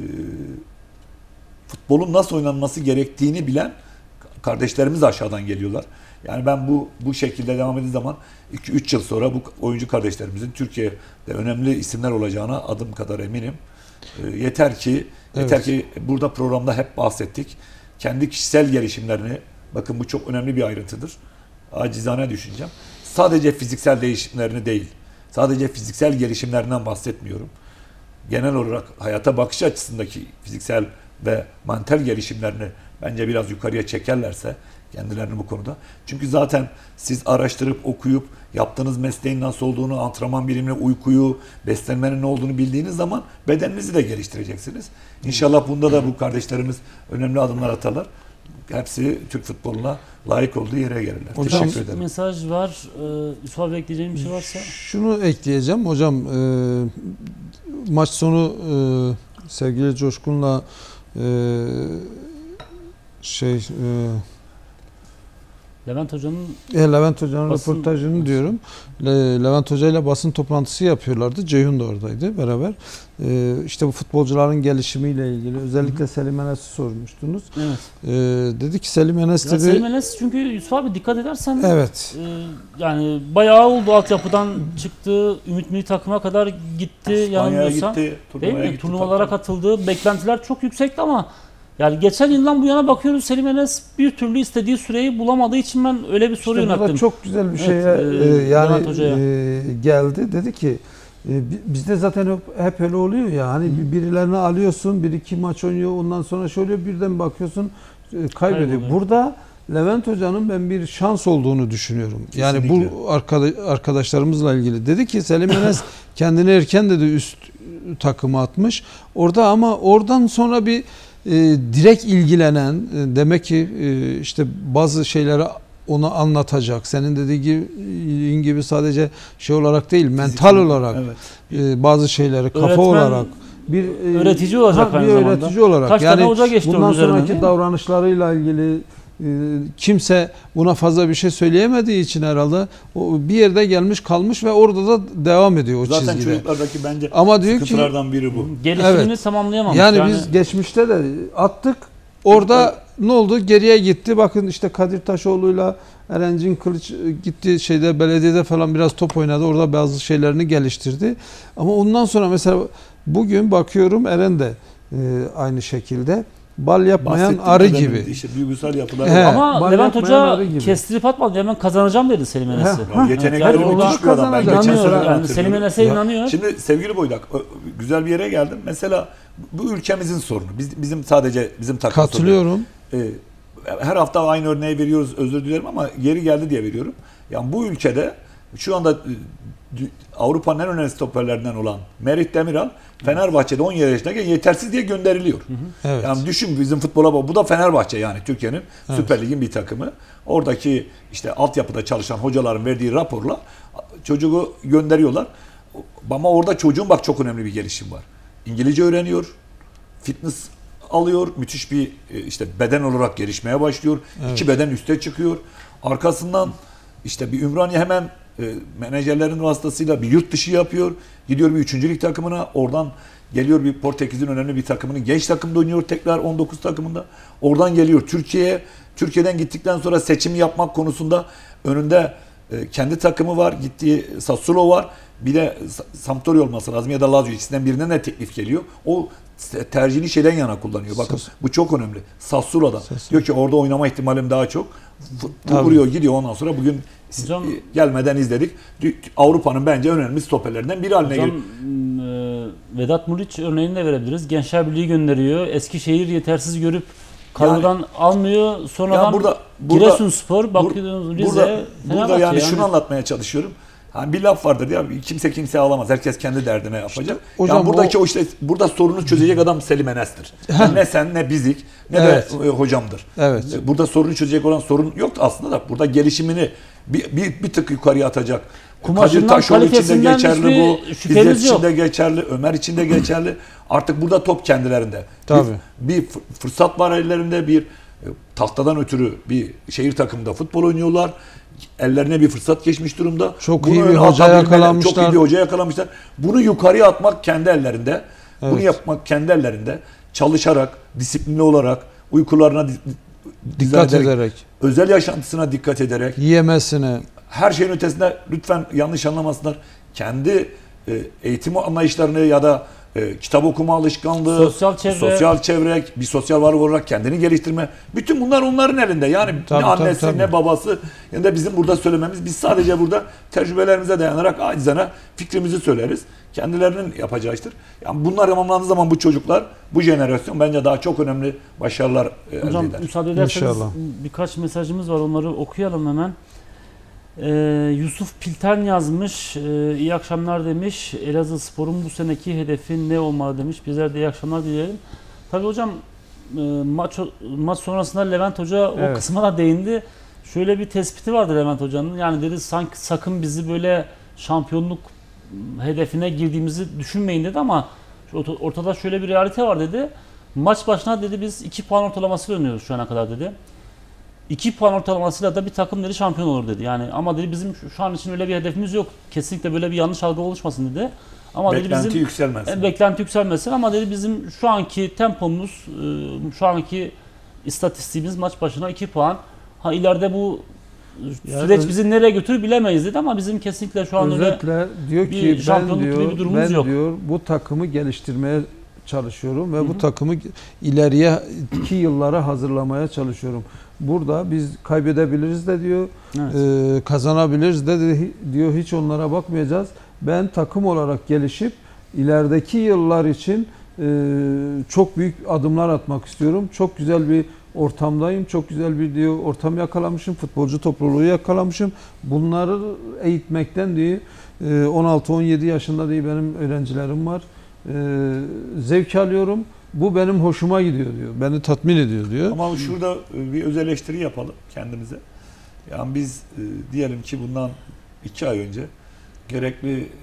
futbolun nasıl oynanması gerektiğini bilen kardeşlerimiz aşağıdan geliyorlar. Yani ben bu bu şekilde devam ettiği zaman iki üç yıl sonra bu oyuncu kardeşlerimizin Türkiye'de önemli isimler olacağına adım kadar eminim. E, yeter ki yeter Evet. ki burada programda hep bahsettik. Kendi kişisel gelişimlerini, bakın bu çok önemli bir ayrıntıdır. Acizane düşüneceğim. Sadece fiziksel değişimlerini değil, sadece fiziksel gelişimlerinden bahsetmiyorum. Genel olarak hayata bakış açısındaki fiziksel ve mental gelişimlerini bence biraz yukarıya çekerlerse kendilerini bu konuda. Çünkü zaten siz araştırıp okuyup yaptığınız mesleğin nasıl olduğunu, antrenman birimini, uykuyu, beslenmenin ne olduğunu bildiğiniz zaman bedeninizi de geliştireceksiniz. İnşallah bunda da bu kardeşlerimiz önemli adımlar atarlar. Hepsi Türk futboluna layık olduğu yere gelirler. Hocam, Teşekkür ederim. Mesaj var. Ee, Yusuf abi ekleyeceğim bir şey varsa. Şunu ekleyeceğim hocam, e, maç sonu e, sevgili Coşkun'la e, şey e, Levent Hoca'nın e, Levent Hoca'nın Basın- röportajını diyorum. Le, Levent Hoca ile basın toplantısı yapıyorlardı. Ceyhun da oradaydı beraber. E, işte bu futbolcuların gelişimiyle ilgili özellikle Selim Enes'i sormuştunuz. evet. E, dedi ki Selim Enes Ya dedi. Selim Enes çünkü Yusuf abi dikkat edersen Evet. e, yani bayağı oldu altyapıdan çıktı. Ümit Milli Takım'a kadar gitti İspanya'ya yanılmıyorsam. gitti, Değil turnuvaya mi? gitti. Turnuvalara Tabii. katıldı. Beklentiler çok yüksekti ama yani geçen yıldan bu yana bakıyoruz Selim Enes bir türlü istediği süreyi bulamadığı için ben öyle bir soru İşte burada yönelttim. çok güzel bir Evet, şeye e, e, Levent yani Hoca'ya. e, geldi. Dedi ki e, bi- bizde zaten hep, hep öyle oluyor ya. Hani bir- birilerini alıyorsun, bir iki maç oynuyor, ondan sonra şöyle oluyor, birden bakıyorsun e, kaybediyor. Kayboluyor. Burada Levent Hoca'nın ben bir şans olduğunu düşünüyorum. Yani Kesinlikle. bu arkada- arkadaşlarımızla ilgili. Dedi ki Selim Enes kendini erken dedi üst takıma atmış. Orada ama oradan sonra bir e, direkt ilgilenen e, demek ki e, işte bazı şeyleri ona anlatacak. Senin dediği gibi, gibi sadece şey olarak değil, mental olarak Evet. e, bazı şeyleri kafa Öğretmen, olarak bir e, öğretici olacak ha, aynı bir zamanda. öğretici olarak. Kaç yani tane hoca geçti onun bundan üzerinden, değil sonraki mi? davranışlarıyla ilgili e, kimse buna fazla bir şey söyleyemediği için herhalde o bir yerde gelmiş kalmış ve orada da devam ediyor o Zaten çizgide. çocuklardaki bence Ama diyor ki sıkıntılardan biri bu. Gelişimini Evet. tamamlayamamış. yani, biz geçmişte de attık. Orada ne oldu? Geriye gitti. Bakın işte Kadir Taşoğlu'yla Erencin Kılıç gitti şeyde belediyede falan biraz top oynadı. Orada bazı şeylerini geliştirdi. Ama ondan sonra mesela bugün bakıyorum Eren de e, aynı şekilde bal yapmayan Bahsettiğim arı kadarıyla gibi. işte duygusal yapılar He. var. Ama bal Levent yapmayan Hoca arı gibi. kestirip atmadı. Hemen kazanacağım dedi Selim Enes'i. Heh. Ya yetenekleri Yani müthiş bir adam. Ben kazanacak. geçen İnanıyor sene yani hatırlıyorum. Selim Enes'e Ya. inanıyor. Şimdi sevgili Boydak, ö- güzel bir yere geldim. Mesela bu ülkemizin sorunu. Biz, bizim sadece bizim takım sorunu. Katılıyorum. Ee, her hafta aynı örneği veriyoruz, özür dilerim ama geri geldi diye veriyorum. Yani bu ülkede şu anda e, Avrupa'nın en önemli stoperlerinden olan Merih Demiral Fenerbahçe'de on yedi yaşındayken yetersiz diye gönderiliyor. Evet. Yani düşün bizim futbola bak. Bu da Fenerbahçe yani Türkiye'nin Evet. Süper Lig'in bir takımı. Oradaki işte altyapıda çalışan hocaların verdiği raporla çocuğu gönderiyorlar. Ama orada çocuğun bak çok önemli bir gelişim var. İngilizce öğreniyor. Fitness alıyor. Müthiş bir e, işte beden olarak gelişmeye başlıyor. Evet. İki beden üste çıkıyor. Arkasından işte bir Ümraniye hemen e, menajerlerin vasıtasıyla bir yurt dışı yapıyor. Gidiyor bir üçüncü lig takımına. Oradan geliyor bir Portekiz'in önemli bir takımının genç takımda oynuyor tekrar on dokuz takımında. Oradan geliyor Türkiye'ye. Türkiye'den gittikten sonra seçim yapmak konusunda önünde e, kendi takımı var. Gittiği Sassuolo var. Bir de Sampdoria olması lazım ya da Lazio, ikisinden birinden de teklif geliyor. O tercihini şeyden yana kullanıyor. Bakın Sas- bu çok önemli. Sassuolo'da. Sassuolo. Diyor ki orada oynama ihtimalim daha çok. Tabii. Vuruyor gidiyor ondan sonra bugün Hocam- gelmeden izledik. Avrupa'nın bence önemli stoperlerinden biri haline Hocam geliyor. e, Vedat Muriç örneğini de verebiliriz. Gençler Birliği gönderiyor. Eskişehir yetersiz görüp kadrodan Yani- almıyor. Sonradan Ya burada- burada- Giresunspor, bakıyorsunuz Rize, Burada, burada Fenerbahçe yani şunu anlatmaya çalışıyorum. Hani bir laf vardır ya, kimse kimseye alamaz. Herkes kendi derdine yapacak. hocam yani buradaki o- o işte burada sorunu çözecek adam Selim Enes'tir. ne sen ne bizik ne Evet. de e, hocamdır. Evet. Burada sorunu çözecek olan sorun yok aslında da burada gelişimini bir, bir, bir tık yukarıya atacak. Kumaşından, Kadir Taşoğlu için de kalitesinden geçerli bu. hiçbir şüphemiz İzzet yok. için de geçerli. Ömer için de geçerli. Artık burada top kendilerinde. Tabii. Bir, bir fırsat var ellerinde, bir e, tahtadan ötürü bir şehir takımında futbol oynuyorlar. Ellerine bir fırsat geçmiş durumda. Çok Bunu iyi bir öne hoca atabilmeleri- yakalamışlar. Çok iyi bir hoca yakalamışlar. Bunu yukarıya atmak kendi ellerinde. Bunu Evet. yapmak kendi ellerinde. Çalışarak, disiplinli olarak, uykularına di- Dikkat ederek, ederek, özel yaşantısına dikkat ederek, yiyemesine, her şeyin ötesinde lütfen yanlış anlamasınlar. Kendi e, eğitim anlayışlarını ya da e, kitap okuma alışkanlığı, Sosyal çevre. sosyal çevre, bir sosyal varlık olarak kendini geliştirme. Bütün bunlar onların elinde. Yani Tabii, ne annesi tabii, tabii. ne babası ya da bizim burada söylememiz. Biz sadece burada tecrübelerimize dayanarak acizane fikrimizi söyleriz. Kendilerinin yapacağı iştir. Yani bunlar tamamlandığı zaman bu çocuklar, bu jenerasyon bence daha çok önemli başarılar e, elde Hocam eder. müsaade ederseniz İnşallah. birkaç mesajımız var, onları okuyalım hemen. Ee, Yusuf Pilten yazmış, ee, iyi akşamlar demiş. Elazığspor'un bu seneki hedefi ne olmalı demiş. Bizler de iyi akşamlar dileyelim. Tabii hocam e, maç maç sonrasında Levent Hoca o Evet. kısma da değindi. Şöyle bir tespiti vardı Levent Hoca'nın. Yani dedi sanki sakın bizi böyle şampiyonluk hedefine girdiğimizi düşünmeyin dedi ama şu orta- ortada şöyle bir realite var dedi. Maç başına dedi biz iki puan ortalamasıyla oynuyoruz şu ana kadar dedi. iki puan ortalamasıyla da bir takım dedi şampiyon olur dedi. Yani ama dedi bizim şu, şu an için öyle bir hedefimiz yok. Kesinlikle böyle bir yanlış algı oluşmasın dedi. Ama dedi Beklenti bizim yükselmez. e, beklenti yükselmesin ama dedi bizim şu anki tempomuz, e, şu anki istatistiğimiz maç başına iki puan. Ha ileride bu Yani süreç öz- bizi nereye götürür bilemeyiz dedi ama bizim kesinlikle şu an öyle özetle diyor bir ki ben şampiyonluk gibi diyor, bir durumumuz ben yok. diyor bu takımı geliştirmeye çalışıyorum ve Hı bu hı. takımı ileriye iki yıllara hazırlamaya çalışıyorum. Burada biz kaybedebiliriz de diyor, Evet. e, kazanabiliriz de, de diyor, hiç onlara bakmayacağız. Ben takım olarak gelişip ilerideki yıllar için e, çok büyük adımlar atmak istiyorum. Çok güzel bir ortamdayım. Çok güzel bir diyor ortam yakalamışım. Futbolcu topluluğu yakalamışım. Bunları eğitmekten diyor e, on altı on yedi yaşında diye benim öğrencilerim var. E, zevk alıyorum. Bu benim hoşuma gidiyor diyor. Beni tatmin ediyor diyor. Ama şurada bir öz eleştiri yapalım kendimize. Yani biz e, diyelim ki bundan iki ay önce gerekli e,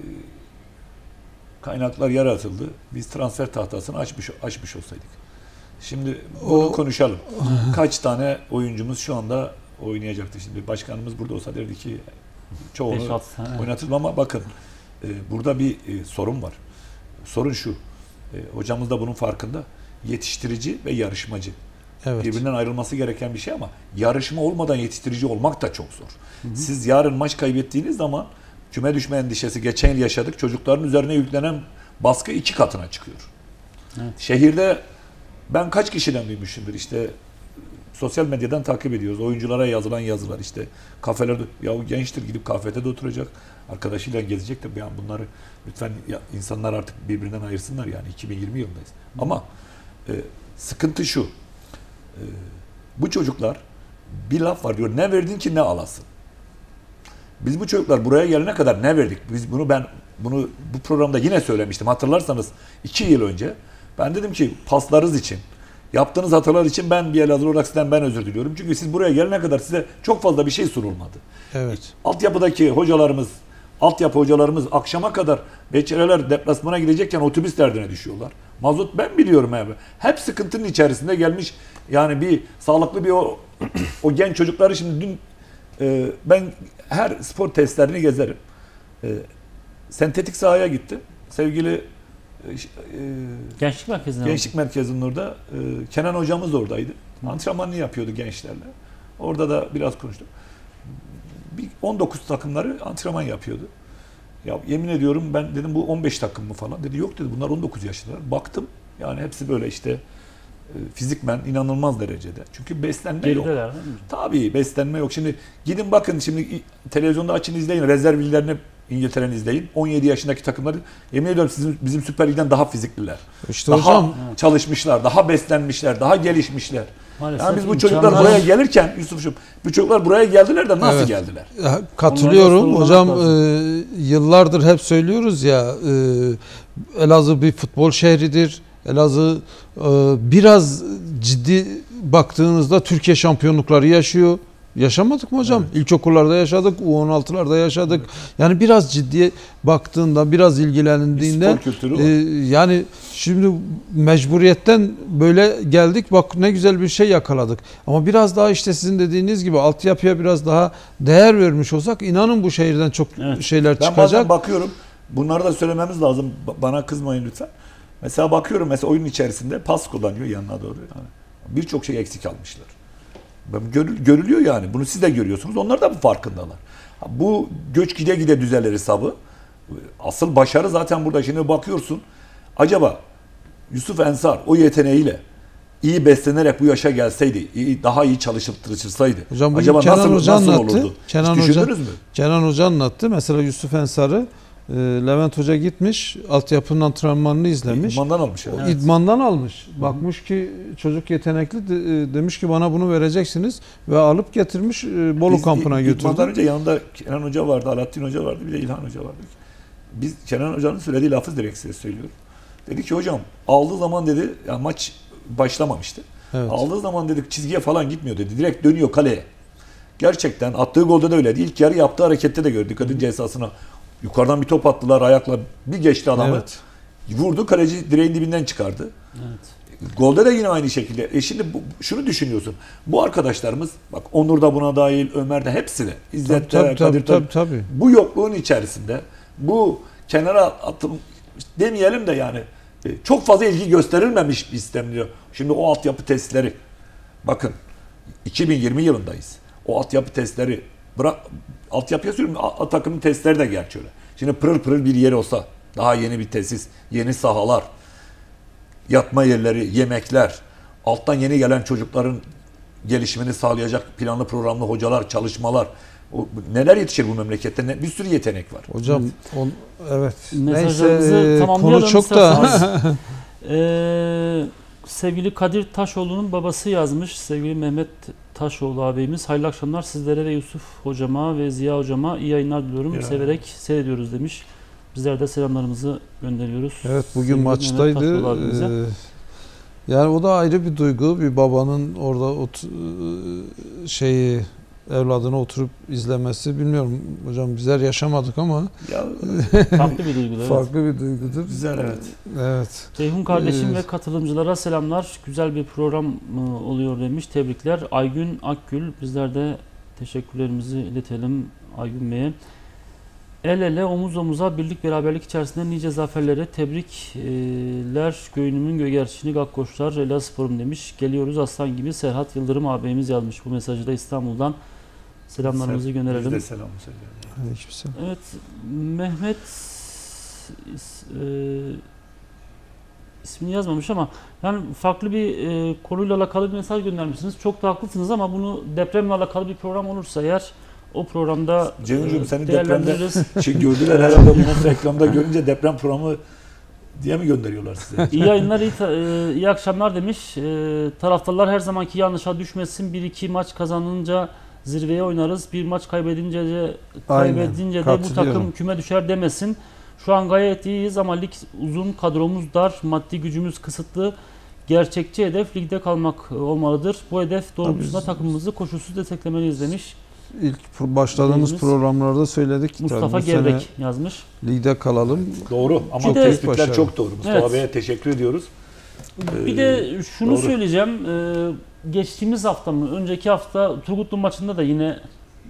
kaynaklar yaratıldı. Biz transfer tahtasını açmış açmış olsaydık. Şimdi bunu O- konuşalım. Kaç tane oyuncumuz şu anda oynayacaktı? Şimdi başkanımız burada olsa derdi ki beş çoğunu altı sene. oynatırım ama bakın e, burada bir e, sorun var. Sorun şu. E, hocamız da bunun farkında. Yetiştirici ve yarışmacı. Evet. Birbirinden ayrılması gereken bir şey ama yarışma olmadan yetiştirici olmak da çok zor. Hı hı. Siz yarın maç kaybettiğiniz zaman küme düşme endişesi geçen yıl yaşadık. Çocukların üzerine yüklenen baskı iki katına çıkıyor. Evet. Şehirde ben kaç kişiden duymuşumdur işte sosyal medyadan takip ediyoruz. Oyunculara yazılan yazılar işte kafelerde ya o gençtir gidip kafede de oturacak. Arkadaşıyla gezecek de yani bunları lütfen ya, insanlar artık birbirinden ayırsınlar yani iki bin yirmi yılındayız. Hı. Ama e, sıkıntı şu. E, bu çocuklar bir laf var diyor. Ne verdin ki ne alasın? Biz bu çocuklar buraya gelene kadar ne verdik? Biz bunu ben bunu bu programda yine söylemiştim. Hatırlarsanız iki yıl önce ben dedim ki paslarınız için, yaptığınız hatalar için ben bir Elazığ olarak sizden ben özür diliyorum. Çünkü siz buraya gelene kadar size çok fazla bir şey sunulmadı. Evet. Altyapıdaki hocalarımız, altyapı hocalarımız akşama kadar Beçereler deplasmana gidecekken otobüs derdine düşüyorlar. Mazot ben biliyorum abi. Hep sıkıntının içerisinde gelmiş. Yani bir sağlıklı bir o, o genç çocukları şimdi dün e, ben her spor testlerini gezerim. E, sentetik sahaya gittim. Sevgili e, Gençlik Merkezi'ne Gençlik Merkezi'nin orada e, Kenan hocamız da oradaydı. Hı. Antrenmanını yapıyordu gençlerle. Orada da biraz konuştuk. Bir on dokuz takımları antrenman yapıyordu. Ya yemin ediyorum ben dedim bu on beş takım mı falan. Dedi yok dedi bunlar on dokuz yaşındalar. Baktım yani hepsi böyle işte e, fizikmen inanılmaz derecede. Çünkü beslenme yok. Gerideler değil mi? Tabii beslenme yok. Şimdi gidin bakın şimdi televizyonda açın izleyin. Rezerv illerini İngiltere'ni izleyin. on yedi yaşındaki takımları yemin ediyorum sizin, bizim Süper Lig'den daha fizikliler. İşte daha hocam çalışmışlar, daha beslenmişler, daha gelişmişler. Maalesef Yani biz bu imkanlar- çocuklar buraya gelirken Yusuf'cum bu çocuklar buraya geldiler de nasıl Evet. geldiler? Ya, katılıyorum Onlara hocam. sorulamak e, yıllardır hep söylüyoruz ya, e, Elazığ bir futbol şehridir. Elazığ e, biraz ciddi baktığınızda Türkiye şampiyonlukları yaşıyor. Yaşamadık mı hocam? Evet. İlkokullarda yaşadık, U on altılarda yaşadık. Evet. Yani biraz ciddiye baktığında, biraz Bir ilgilendiğinde spor kültürü var. e, yani şimdi mecburiyetten böyle geldik. Bak ne güzel bir şey yakaladık. Ama biraz daha işte sizin dediğiniz gibi altyapıya biraz daha değer vermiş olsak inanın bu şehirden çok Evet. şeyler Ben çıkacak. bazen bakıyorum, bunları da söylememiz lazım. Ba- Bana kızmayın lütfen. Mesela bakıyorum mesela oyun içerisinde pas kullanıyor yanına doğru. Yani birçok şey eksik almışlar. Görül- Görülüyor yani. Bunu siz de görüyorsunuz. Onlar da bu farkındalar. Ha, Bu göç gide gide düzelir hesabı. Asıl başarı zaten burada. Şimdi bakıyorsun. Acaba Yusuf Ensar o yeteneğiyle iyi beslenerek bu yaşa gelseydi, iyi, daha iyi çalışıp tırışırsaydı. Hocam bugün acaba Kenan nasıl, Hoca nasıl anlattı. olurdu? Kenan Hiç Hoca, düşündünüz mü? Kenan Hoca anlattı. Mesela Yusuf Ensar'ı e, Levent Hoca gitmiş, altyapının antrenmanını izlemiş. İdmandan almış. Yani. O Evet. İdmandan almış. Bakmış ki çocuk yetenekli, de- e, demiş ki bana bunu vereceksiniz ve alıp getirmiş, e, Bolu Biz kampına İ- götürdü. İdmandan önce yanında Kenan Hoca vardı, Alaaddin Hoca vardı, bir de İlhan Hoca vardı. Biz Kenan Hoca'nın söylediği lafı direkt size söylüyorum. Dedi ki hocam aldığı zaman dedi ya maç başlamamıştı. Evet. Aldığı zaman dedik çizgiye falan gitmiyor dedi. Direkt dönüyor kaleye. Gerçekten attığı golde de öyleydi. İlk yarı yaptığı harekette de gördük. Dikkat edince esasına. Yukarıdan bir top attılar ayakla. Bir geçti adamı. Evet. Vurdu kaleci direğin dibinden çıkardı. Evet. Golde de yine aynı şekilde. E şimdi bu, şunu düşünüyorsun. Bu arkadaşlarımız bak Onur da buna dahil, Ömer de hepsi de. İzzet de, Tabii, tabii, Kadir tabii, de. tabii. Bu yokluğun içerisinde bu kenara atım demeyelim de yani e, çok fazla ilgi gösterilmemiş bir sistem diyor. Şimdi o altyapı testleri bakın iki bin yirmi yılındayız. O altyapı testleri bırak altyapıya söylüyorum a- a- takımın testleri de gerçi öyle. Şimdi pırıl pırıl bir yer olsa daha yeni bir tesis, yeni sahalar, yatma yerleri, yemekler, alttan yeni gelen çocukların gelişimini sağlayacak planlı programlı hocalar, çalışmalar. O, neler yetişir bu memlekette? Ne, bir sürü yetenek var. Hocam on, evet. Mesajlarımızı Neyse, e, tamamlayalım konu çok da isterseniz. Ee, sevgili Kadir Taşoğlu'nun babası yazmış. Sevgili Mehmet Taşoğlu ağabeyimiz. Hayırlı akşamlar sizlere ve Yusuf hocama ve Ziya hocama iyi yayınlar diliyorum. Ya. Severek seyrediyoruz demiş. Bizler de selamlarımızı gönderiyoruz. evet bugün Sevgili Mehmet maçtaydı. Taşoğlu abimize. Ee, yani o da ayrı bir duygu. Bir babanın orada ot, şeyi evladını oturup izlemesi, bilmiyorum hocam bizler yaşamadık ama Ya, Farklı bir duygu. Evet. farklı bir duygudur. güzel evet. Evet. Ceyhun kardeşim Ee, ve katılımcılara selamlar. Güzel bir program e, oluyor demiş. Tebrikler. Aygün Akgül. Bizler de teşekkürlerimizi iletelim Aygün Bey'e. El ele omuz omuza birlik beraberlik içerisinde nice zaferlere tebrikler. Göğünümün gögerçini Gakkoşlar Elazığspor'um demiş. Geliyoruz aslan gibi. Serhat Yıldırım ağabeyimiz yazmış bu mesajı da İstanbul'dan. Selamlarımızı Biz gönderelim. de selam söylüyorum. Aleykümselam. Evet, Mehmet e, ismini yazmamış ama yani farklı bir e, konuyla alakalı bir mesaj göndermişsiniz. Çok da haklısınız ama bunu depremle alakalı bir program olursa eğer o programda Ceyhuncuğum, e, seni değerlendiririz. Şey gördüler herhalde bunu reklamda görünce deprem programı diye mi gönderiyorlar size? İyi yayınlar, iyi, ta- e, iyi akşamlar demiş. E, taraftarlar her zamanki yanlışa düşmesin. Bir iki maç kazanınca zirveye oynarız. Bir maç kaybedince de, Aynen, kaybedince de bu katılıyorum. takım küme düşer demesin. Şu an gayet iyiyiz ama lig uzun, kadromuz dar, maddi gücümüz kısıtlı. Gerçekçi hedef ligde kalmak olmalıdır. Bu hedef doğrultusunda Tabii. takımımızı koşulsuz desteklemeliyiz demiş. İlk pro- başladığımız Dinleyicimiz programlarda söyledik. Mustafa Tabii bu Gevrek sene yazmış. ligde kalalım. Doğru ama Bir de- tespitler Başarılı. çok doğru. Mustafa Evet. Bey'e teşekkür ediyoruz. Bir Ee, de şunu doğru. söyleyeceğim. Ee, geçtiğimiz hafta mı, önceki hafta Turgutlu maçında da yine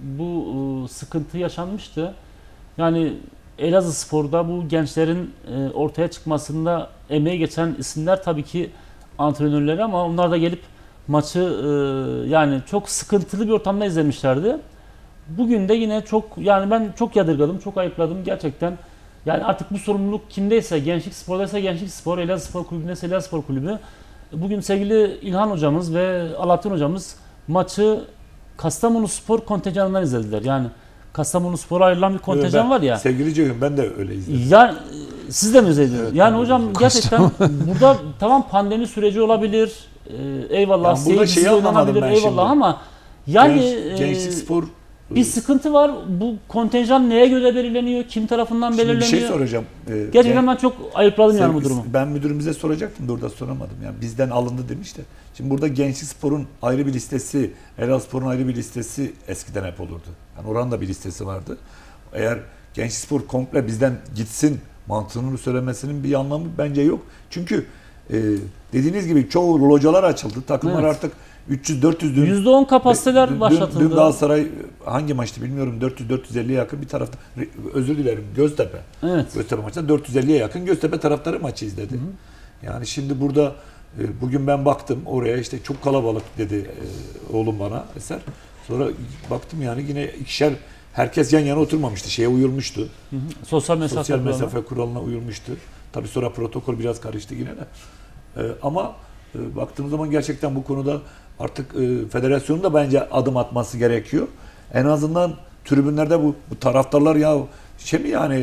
bu e, sıkıntı yaşanmıştı. Yani Elazığspor'da bu gençlerin e, ortaya çıkmasında emeği geçen isimler tabii ki antrenörleri, ama onlar da gelip maçı e, yani çok sıkıntılı bir ortamda izlemişlerdi. Bugün de yine çok, yani ben çok yadırgadım, çok ayıpladım gerçekten. Yani artık bu sorumluluk kimdeyse, Gençlik Spor'daysa Gençlik Spor, Elazığspor Kulübü'ndeyse Elazığspor Kulübü. Bugün sevgili İlhan hocamız ve Alaaddin hocamız maçı Kastamonuspor kontenjanından izlediler. Yani Kastamonuspor'a ayrılan bir kontenjan Ben- var ya. Sevgili Ceyhun, ben de öyle izledim. Yani siz de mi izlediniz? Evet, yani ben de hocam izledim. gerçekten burada tamam pandemi süreci olabilir. Ee, eyvallah. Yani burada seyircisiz şeyi anlamadım oynanabilir, ben eyvallah şimdi. ama yani Genç- e, Gençlik Spor bir sıkıntı var. Bu kontenjan neye göre belirleniyor? Kim tarafından Şimdi bir belirleniyor? şey soracağım. Ee, Gerçekten ben çok ayıpladım yani bu Sevgili- durumu. Ben müdürümüze soracaktım da orada soramadım. Yani bizden alındı demiş de. Şimdi burada Gençlik Spor'un ayrı bir listesi, Elazığspor'un ayrı bir listesi eskiden hep olurdu. Yani oranın da bir listesi vardı. Eğer Gençlik Spor komple bizden gitsin mantığını söylemesinin bir anlamı bence yok. Çünkü e, dediğiniz gibi çoğu localar açıldı. Takımlar Evet. artık üç yüz dört yüz dün, yüzde on kapasiteler dün- başlatıldı. Dün Galatasaray hangi maçtı bilmiyorum, dört yüz dört yüz elliye yakın bir tarafta, özür dilerim, Göztepe. Evet. Göztepe maçında dört yüz elliye yakın Göztepe taraftarı maçı izledi. Hı hı. Yani şimdi burada e, bugün ben baktım oraya, işte çok kalabalık dedi e, oğlum bana, Eser. Sonra baktım yani yine ikişer, herkes yan yana oturmamıştı. Şeye uyulmuştu. Hı hı. Sosyal mesafe, Sosyal kuralına. mesafe kuralına uyulmuştu. Tabii sonra protokol biraz karıştı yine de. E, ama e, baktığımız zaman gerçekten bu konuda artık e, federasyonun da bence adım atması gerekiyor. En azından tribünlerde bu, bu taraftarlar ya şey mi yani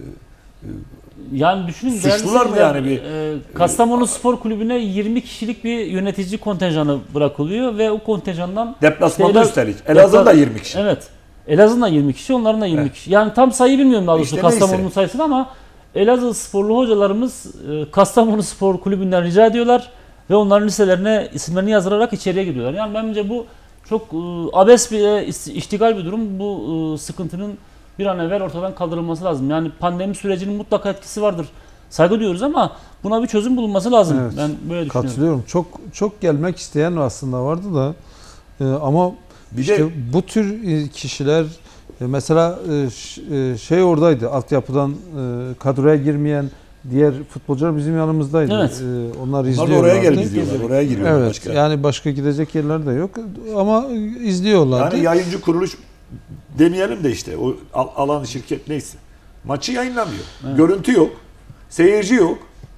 e, Yani düşünün, Suçlular mı değerli yani bir- e, Kastamonu Spor Kulübü'ne yirmi kişilik bir yönetici kontenjanı bırakılıyor ve o kontenjandan deplasmanda Elaz- üstelik. Elazığ'ın da Depla- yirmi kişi. Evet. Elazığ'ın da yirmi kişi, onların da yirmi Evet. kişi. Yani tam sayı bilmiyorum daha doğrusu İşte Kastamonu'nun neyse. sayısını, ama Elazığ sporlu hocalarımız e, Kastamonu Spor Kulübü'nden rica ediyorlar ve onların listelerine isimlerini yazdırarak içeriye giriyorlar. Yani bence bu çok e, abes bir e, is- iştigal bir durum. Bu e, sıkıntının bir an evvel ortadan kaldırılması lazım. Yani pandemi sürecinin mutlaka etkisi vardır. Saygı duyuyoruz ama buna bir çözüm bulunması lazım. Evet, Ben böyle düşünüyorum. Katılıyorum. Çok çok gelmek isteyen aslında vardı da e, ama Bir işte de bu tür e, kişiler e, mesela e, ş- e, şey oradaydı, altyapıdan e, kadroya girmeyen diğer futbolcular bizim yanımızdaydı. Evet. E, onlar onlar da izliyorlardı. oraya gel gidiyorlar. Oraya giriyorlar Evet. başka. Yani başka gidecek yerler de yok ama e, izliyorlardı. Yani yayıncı kuruluş demeyelim de işte o al- alan şirket neyse. Maçı yayınlamıyor. Evet. Görüntü yok. Seyirci yok.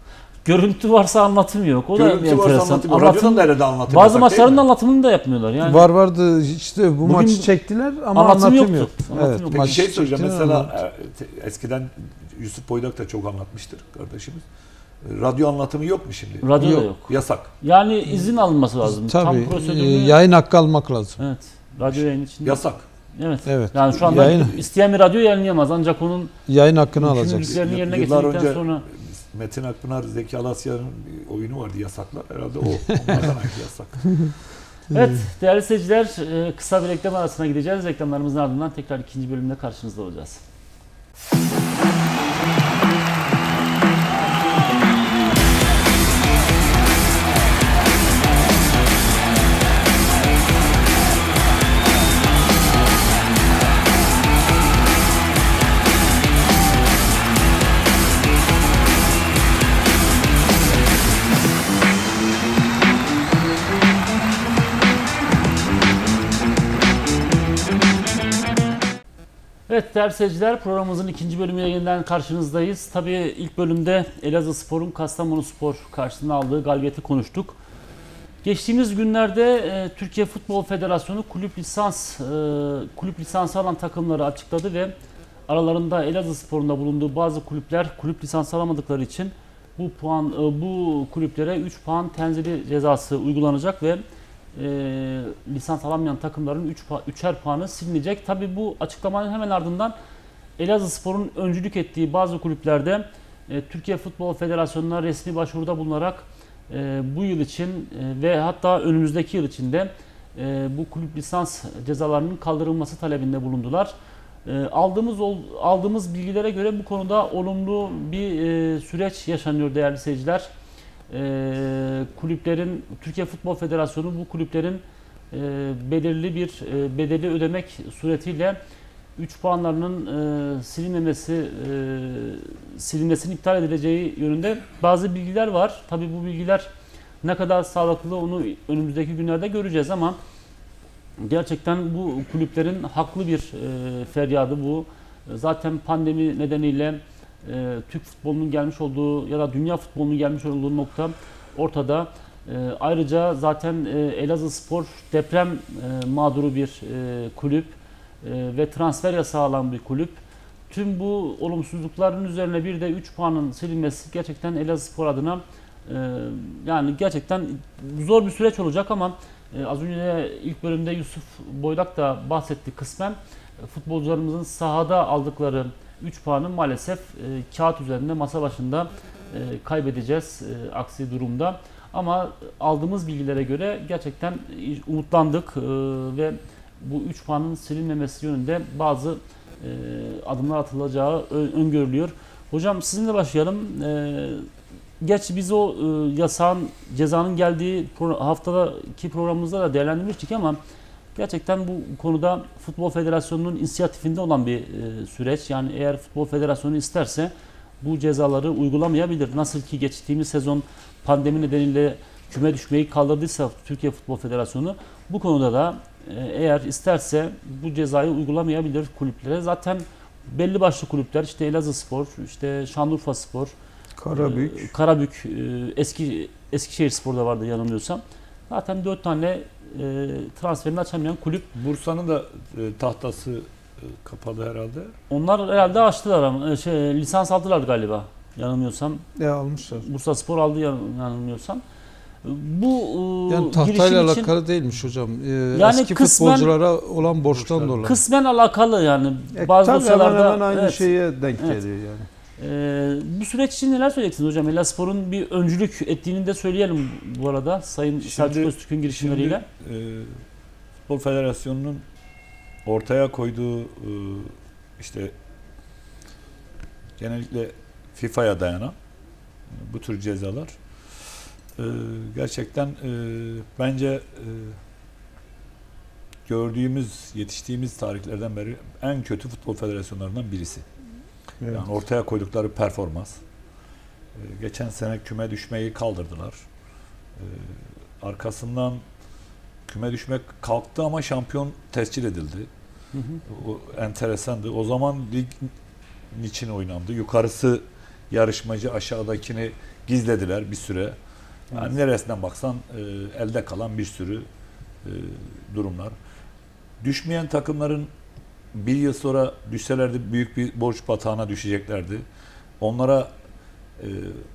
Görüntü varsa anlatım yok. O da Görüntü varsa enteresan. anlatım yok. Anlatım- Radyodan nerede anlatım? Bazı yasak değil maçların mi? da anlatımını da yapmıyorlar. Yani Var vardı işte bu Bugün maçı çektiler ama anlatım anlatım, yoktu. yok. Anlatım Evet, yok. Peki maçı şey soracağım. çektiler, Mesela anlatım. e, te- eskiden Yusuf Boydak da çok anlatmıştır kardeşimiz. E, Radyo anlatımı yok mu şimdi? radyo da Yok. yok. Yasak. Yani izin alınması lazım. Tabii Tam e, prosedürünü. yayın hakkı almak lazım. Evet. Radyo yayın için. Yasak. Evet. Evet. Yani şu anda Yayın- isteyen bir radyo yayınlayamaz. Ancak onun Yayın hakkını alacaksın. yükümlülüklerini yerine Yıllar getirdikten önce sonra Metin Akpınar, Zeki Alasya'nın bir oyunu vardı, Yasaklar. Herhalde o. Onlardan hangi yasak? evet değerli seyirciler, e, kısa bir reklam arasına gideceğiz. Reklamlarımızın ardından tekrar ikinci bölümde karşınızda olacağız. Evet değerli seyirciler, programımızın ikinci bölümüyle yeniden karşınızdayız. Tabii ilk bölümde Elazığspor'un Kastamonuspor karşısında aldığı galibiyeti konuştuk. Geçtiğimiz günlerde e, Türkiye Futbol Federasyonu kulüp lisans e, kulüp lisansı alan takımları açıkladı ve aralarında Elazığspor'un da bulunduğu bazı kulüpler kulüp lisansı alamadıkları için bu puan e, bu kulüplere üç puan tenzili cezası uygulanacak ve e, lisans alamayan takımların üç üçer puanı silinecek. Tabii bu açıklamanın hemen ardından Elazığspor'un öncülük ettiği bazı kulüplerde e, Türkiye Futbol Federasyonu'na resmi başvuruda bulunarak e, bu yıl için e, ve hatta önümüzdeki yıl için de e, bu kulüp lisans cezalarının kaldırılması talebinde bulundular. E, aldığımız ol, aldığımız bilgilere göre bu konuda olumlu bir e, süreç yaşanıyor değerli seyirciler. E, kulüplerin Türkiye Futbol Federasyonu bu kulüplerin e, belirli bir e, bedeli ödemek suretiyle üç puanlarının e, silinmemesi, e, silinmesinin iptal edileceği yönünde bazı bilgiler var. Tabii bu bilgiler ne kadar sağlıklı onu önümüzdeki günlerde göreceğiz ama gerçekten bu kulüplerin haklı bir e, feryadı bu. Zaten pandemi nedeniyle e, Türk futbolunun gelmiş olduğu ya da dünya futbolunun gelmiş olduğu nokta ortada. E, ayrıca zaten e, Elazığspor deprem e, mağduru bir e, kulüp e, ve transfer yasağı alan bir kulüp. Tüm bu olumsuzlukların üzerine bir de üç puanın silinmesi gerçekten Elazığspor adına e, yani gerçekten zor bir süreç olacak ama e, az önce de ilk bölümde Yusuf Boylak da bahsetti kısmen. Futbolcularımızın sahada aldıkları üç puanı maalesef e, kağıt üzerinde masa başında e, kaybedeceğiz e, aksi durumda. Ama aldığımız bilgilere göre gerçekten umutlandık e, ve bu üç puanın silinmemesi yönünde bazı e, adımlar atılacağı öngörülüyor. Hocam sizinle başlayalım. E, gerçi biz o e, yasağın, cezanın geldiği pro- haftadaki programımızda da değerlendirmiştik ama gerçekten bu konuda Futbol Federasyonu'nun inisiyatifinde olan bir e, süreç. Yani eğer Futbol Federasyonu isterse bu cezaları uygulamayabilir. Nasıl ki geçtiğimiz sezon pandemi nedeniyle küme düşmeyi kaldırdıysa Türkiye Futbol Federasyonu bu konuda da e, eğer isterse bu cezayı uygulamayabilir kulüplere. Zaten belli başlı kulüpler işte Elazığspor, işte Şanlıurfaspor, Karabük, e, Karabük, e, eski Eskişehirspor'da vardı yanılmıyorsam. Zaten dört tane e, transferini açamayan kulüp. Bursa'nın da e, tahtası e, kapalı herhalde. Onlar herhalde açtılar ama şey, lisans aldılar galiba yanılmıyorsam. ya almışlar. Bursaspor aldı yanılmıyorsam. Bu e, Yani tahtayla girişim için alakalı değilmiş hocam. Ee, Yani eski kısmen- futbolculara olan borçtan Borçlar. dolayı. kısmen alakalı yani. E, Bazı tabii hemen dosyalarda hemen aynı evet. şeye denk Evet. geliyor yani. Ee, bu süreç için neler söyleyeceksiniz hocam? Elazığspor'un bir öncülük ettiğini de söyleyelim bu arada Sayın Şimdi- Selçuk Öztürk'ün girişimleriyle. Şimdi, e, Futbol Federasyonu'nun ortaya koyduğu e, işte genellikle FIFA'ya dayanan e, bu tür cezalar e, gerçekten e, bence e, gördüğümüz, yetiştiğimiz tarihlerden beri en kötü futbol federasyonlarından birisi. Evet. Yani ortaya koydukları performans. E, geçen sene küme düşmeyi kaldırdılar. E, arkasından küme düşmek kalktı ama şampiyon tescil edildi. Hı hı. O enteresandı. O zaman lig niçin oynandı? Yukarısı yarışmacı, aşağıdakini gizlediler bir süre. Yani Evet. neresinden baksan e, elde kalan bir sürü e, durumlar. Düşmeyen takımların bir yıl sonra düşselerdi büyük bir borç batağına düşeceklerdi. Onlara e,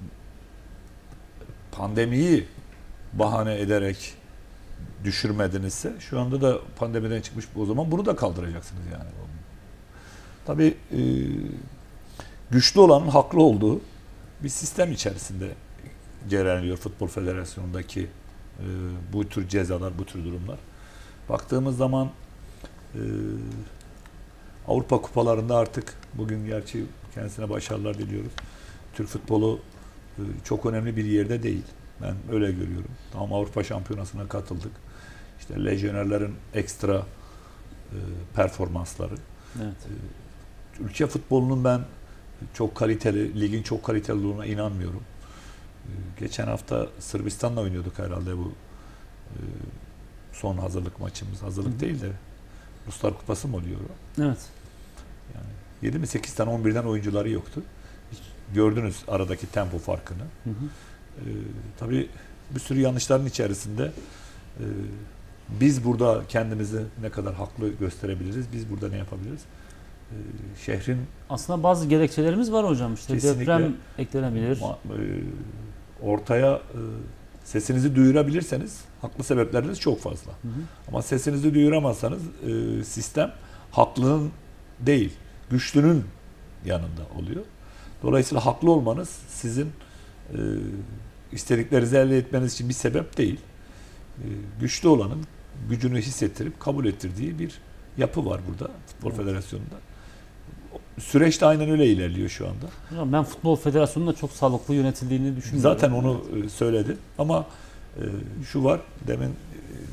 pandemiyi bahane ederek düşürmedinizse şu anda da pandemiden çıkmış o zaman bunu da kaldıracaksınız yani. Tabii e, güçlü olanın haklı olduğu bir sistem içerisinde cereyanlıyor Futbol Federasyonu'ndaki e, bu tür cezalar, bu tür durumlar. Baktığımız zaman e, Avrupa kupalarında artık bugün gerçi kendisine başarılar diliyoruz. Türk futbolu e, çok önemli bir yerde değil. Ben öyle görüyorum. Tamam Avrupa Şampiyonası'na katıldık. İşte lejyonerlerin ekstra e, performansları. Evet. E, ülke futbolunun ben çok kaliteli, ligin çok kaliteli olduğuna inanmıyorum. E, geçen hafta Sırbistan'la oynuyorduk herhalde bu e, son hazırlık maçımız. Hazırlık Hı hı. değil de Ruslar Kupası mı oluyor? Evet. Yani yedi mi sekiz tane on birden oyuncuları yoktu. Gördünüz aradaki tempo farkını. Hı hı. Ee, tabii bir sürü yanlışların içerisinde e, biz burada kendimizi ne kadar haklı gösterebiliriz? Biz burada ne yapabiliriz? Ee, şehrin Aslında bazı gerekçelerimiz var hocam. İşte Kesinlikle. deprem eklenebilir. ma- e, ortaya e, sesinizi duyurabilirseniz haklı sebepleriniz çok fazla. Hı hı. Ama sesinizi duyuramazsanız e, sistem haklının değil, güçlünün yanında oluyor. Dolayısıyla haklı olmanız sizin e, istediklerinizi elde etmeniz için bir sebep değil. E, güçlü olanın gücünü hissettirip kabul ettirdiği bir yapı var burada Futbol Evet. Federasyonu'nda. Süreç de aynen öyle ilerliyor şu anda. Hocam ben Futbol Federasyonu'nun da çok sağlıklı yönetildiğini düşünüyorum. Zaten onu e, söyledi ama e, şu var, demin e,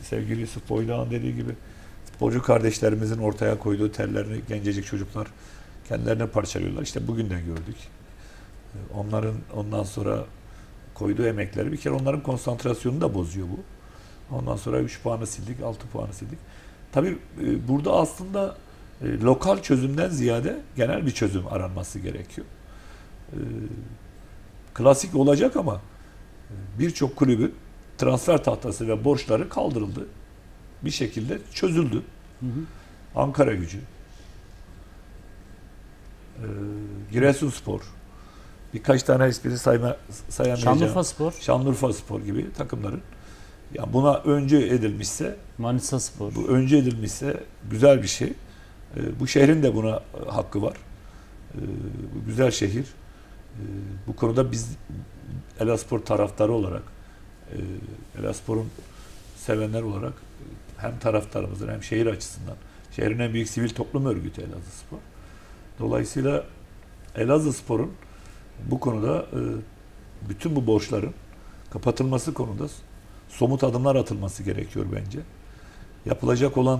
sevgili Yusuf Boydağ'ın dediği gibi sporcu kardeşlerimizin ortaya koyduğu terlerini gencecik çocuklar kendilerine parçalıyorlar. İşte bugün de gördük. Onların ondan sonra koyduğu emekleri bir kere onların konsantrasyonunu da bozuyor bu. Ondan sonra üç puanı sildik, altı puanı sildik. Tabii burada aslında lokal çözümden ziyade genel bir çözüm aranması gerekiyor. Klasik olacak ama birçok kulübün transfer tahtası ve borçları kaldırıldı. Bir şekilde çözüldü. Hı hı. Ankaragücü, e, Giresunspor, birkaç tane ismini sayma, sayamayacağım. Şanlıurfaspor. Şanlıurfaspor gibi takımların. Yani buna öncü edilmişse, Manisaspor. Bu öncü edilmişse güzel bir şey. E, bu şehrin de buna hakkı var. E, bu güzel şehir. E, bu konuda biz Elazığspor taraftarı olarak, e, Elazığspor'un sevenler olarak hem taraftarımızın hem şehir açısından, şehrin en büyük sivil toplum örgütü Elazığspor. Dolayısıyla Elazığspor'un bu konuda bütün bu borçların kapatılması konusunda somut adımlar atılması gerekiyor bence. Yapılacak olan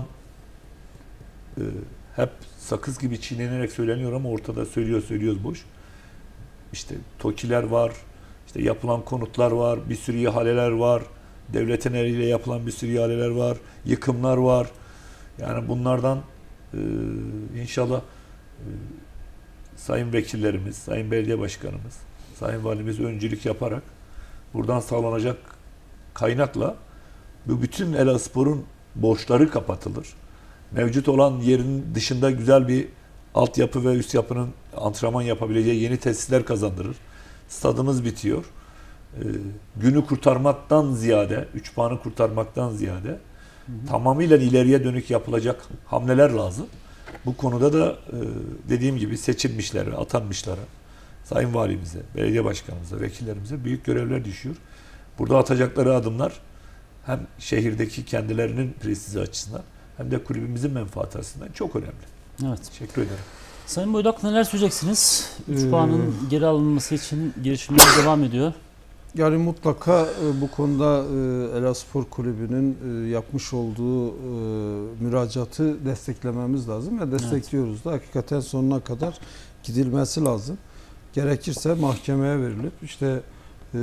hep sakız gibi çiğnenerek söyleniyor ama ortada söylüyor söylüyoruz boş. İşte TOKİ'ler var, işte yapılan konutlar var, bir sürü ihaleler var. Devletin eliyle yapılan bir sürü ihaleler var, yıkımlar var. Yani bunlardan e, inşallah e, sayın vekillerimiz, sayın belediye başkanımız, sayın valimiz öncülük yaparak buradan sağlanacak kaynakla bu bütün Elazığspor'un borçları kapatılır. Mevcut olan yerin dışında güzel bir altyapı ve üst yapının antrenman yapabileceği yeni tesisler kazandırır. Stadımız bitiyor. Günü kurtarmaktan ziyade, üç puanı kurtarmaktan ziyade hı hı. tamamıyla ileriye dönük yapılacak hamleler lazım. Bu konuda da dediğim gibi seçilmişlere, atanmışlara, sayın valimize, belediye başkanımıza, vekillerimize büyük görevler düşüyor. Burada atacakları adımlar hem şehirdeki kendilerinin prestiji açısından hem de kulübümüzün menfaati açısından çok önemli. Evet. Teşekkür ederim. Sayın Boydak neler söyleyeceksiniz? üç Ee, puanın geri alınması için girişimler devam ediyor. Yani mutlaka e, bu konuda e, Elazığspor Kulübü'nün e, yapmış olduğu e, müracaatı desteklememiz lazım ve destekliyoruz evet. da hakikaten sonuna kadar gidilmesi lazım. Gerekirse mahkemeye verilip işte e,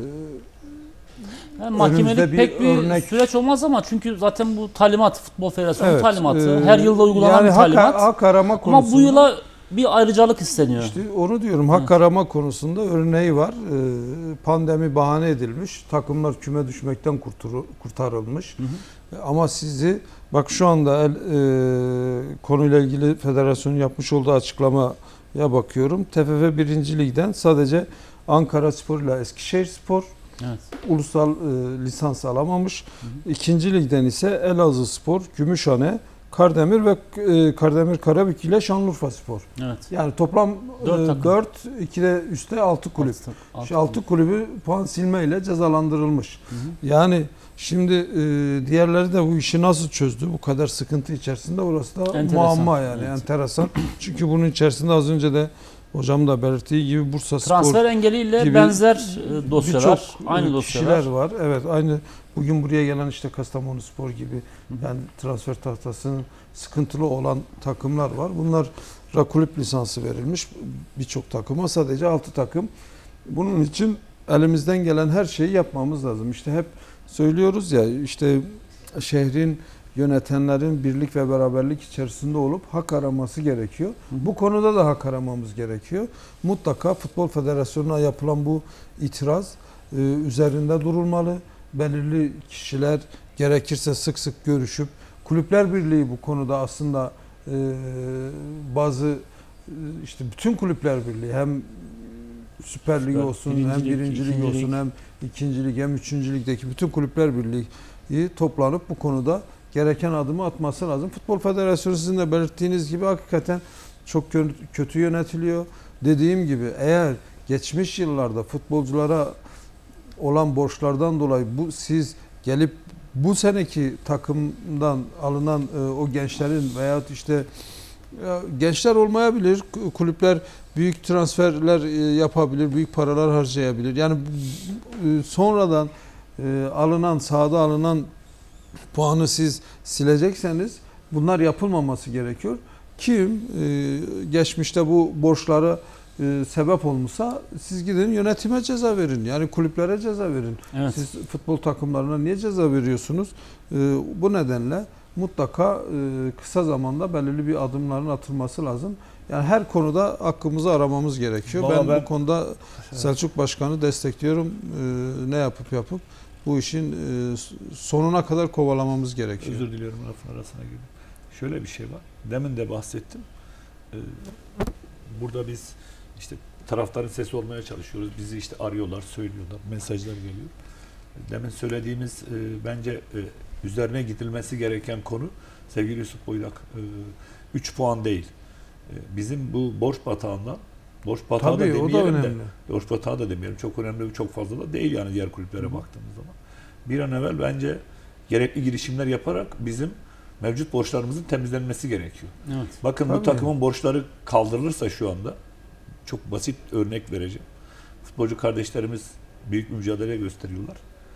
yani mahkemelik bir pek bir örnek... süreç olmaz ama çünkü zaten bu talimat, Futbol Federasyonu evet, talimatı, e, her yılda uygulanan yani bir talimat. Hak, hak arama konusunda, ama bu yıla bir ayrıcalık isteniyor. İşte onu diyorum, hak evet. arama konusunda örneği var. E, pandemi bahane edilmiş, takımlar küme düşmekten kurtur, kurtarılmış. Hı hı. Ama sizi, bak şu anda el, e, konuyla ilgili federasyonun yapmış olduğu açıklamaya bakıyorum. T F F birinci Lig'den sadece Ankaraspor ile Eskişehirspor evet. ulusal e, lisans alamamış. Hı hı. İkinci ligden ise Elazığspor, Gümüşhane, Kardemir ve e, Kardemir Karabük ile Şanlıurfaspor. Evet. Yani toplam dört, iki de üstte altı kulüp. altı kulübü puan silmeyle cezalandırılmış. Hı hı. Yani şimdi e, diğerleri de bu işi nasıl çözdü? Bu kadar sıkıntı içerisinde, orası da enteresan. Muamma yani evet. enteresan. Çünkü bunun içerisinde az önce de hocam da belirttiği gibi Bursa Spor transfer engeliyle benzer dosyalar, aynı dosyalar. Kişiler var. Evet, aynı bugün buraya gelen işte Kastamonu Spor gibi yani transfer tahtasının sıkıntılı olan takımlar var. Bunlar kulüp lisansı verilmiş birçok takıma, sadece altı takım. Bunun için elimizden gelen her şeyi yapmamız lazım. İşte hep söylüyoruz ya, işte şehrin yönetenlerin birlik ve beraberlik içerisinde olup hak araması gerekiyor. Hı hı. Bu konuda da hak aramamız gerekiyor. Mutlaka Futbol Federasyonu'na yapılan bu itiraz e, üzerinde durulmalı. Belirli kişiler gerekirse sık sık görüşüp, Kulüpler Birliği bu konuda aslında e, bazı e, işte bütün Kulüpler Birliği, hem Süper Lig olsun, birinci hem Birinci Lig olsun, lig. hem İkinci Lig, hem Üçüncü Lig'deki bütün Kulüpler Birliği toplanıp bu konuda gereken adımı atması lazım. Futbol Federasyonu sizin de belirttiğiniz gibi hakikaten çok kötü yönetiliyor. Dediğim gibi, eğer geçmiş yıllarda futbolculara olan borçlardan dolayı bu siz gelip bu seneki takımdan alınan e, o gençlerin veyahut işte ya, gençler olmayabilir, kulüpler büyük transferler e, yapabilir, büyük paralar harcayabilir. Yani e, sonradan e, alınan, sahada alınan puanı siz silecekseniz bunlar yapılmaması gerekiyor. Kim e, geçmişte bu borçları e, sebep olmuşsa siz gidin yönetime ceza verin. Yani kulüplere ceza verin. Evet. Siz futbol takımlarına niye ceza veriyorsunuz? E, bu nedenle mutlaka e, kısa zamanda belirli bir adımların atılması lazım. Yani her konuda hakkımızı aramamız gerekiyor. Vallahi Ben, ben bu konuda Selçuk Başkan'ı destekliyorum. E, ne yapıp yapıp bu işin e, sonuna kadar kovalamamız gerekiyor. Özür diliyorum lafın arasına girdim. Şöyle bir şey var. Demin de bahsettim. Ee, burada biz işte taraftarın sesi olmaya çalışıyoruz. Bizi işte arıyorlar, söylüyorlar, mesajlar geliyor. Demin söylediğimiz e, bence e, üzerine gidilmesi gereken konu sevgili Yusuf Boydak üç puan değil. E, bizim bu borç batağından borç batağı Tabii, da o da demeyelim de önemli. borç batağı da demeyelim. Çok önemli, çok fazla da değil yani diğer kulüplere Hı. baktığımız zaman. Bir an evvel bence gerekli girişimler yaparak bizim mevcut borçlarımızın temizlenmesi gerekiyor. Evet. Bakın Tabii. bu takımın borçları kaldırılırsa şu anda çok basit örnek vereceğim. Futbolcu kardeşlerimiz büyük mücadele gösteriyorlar.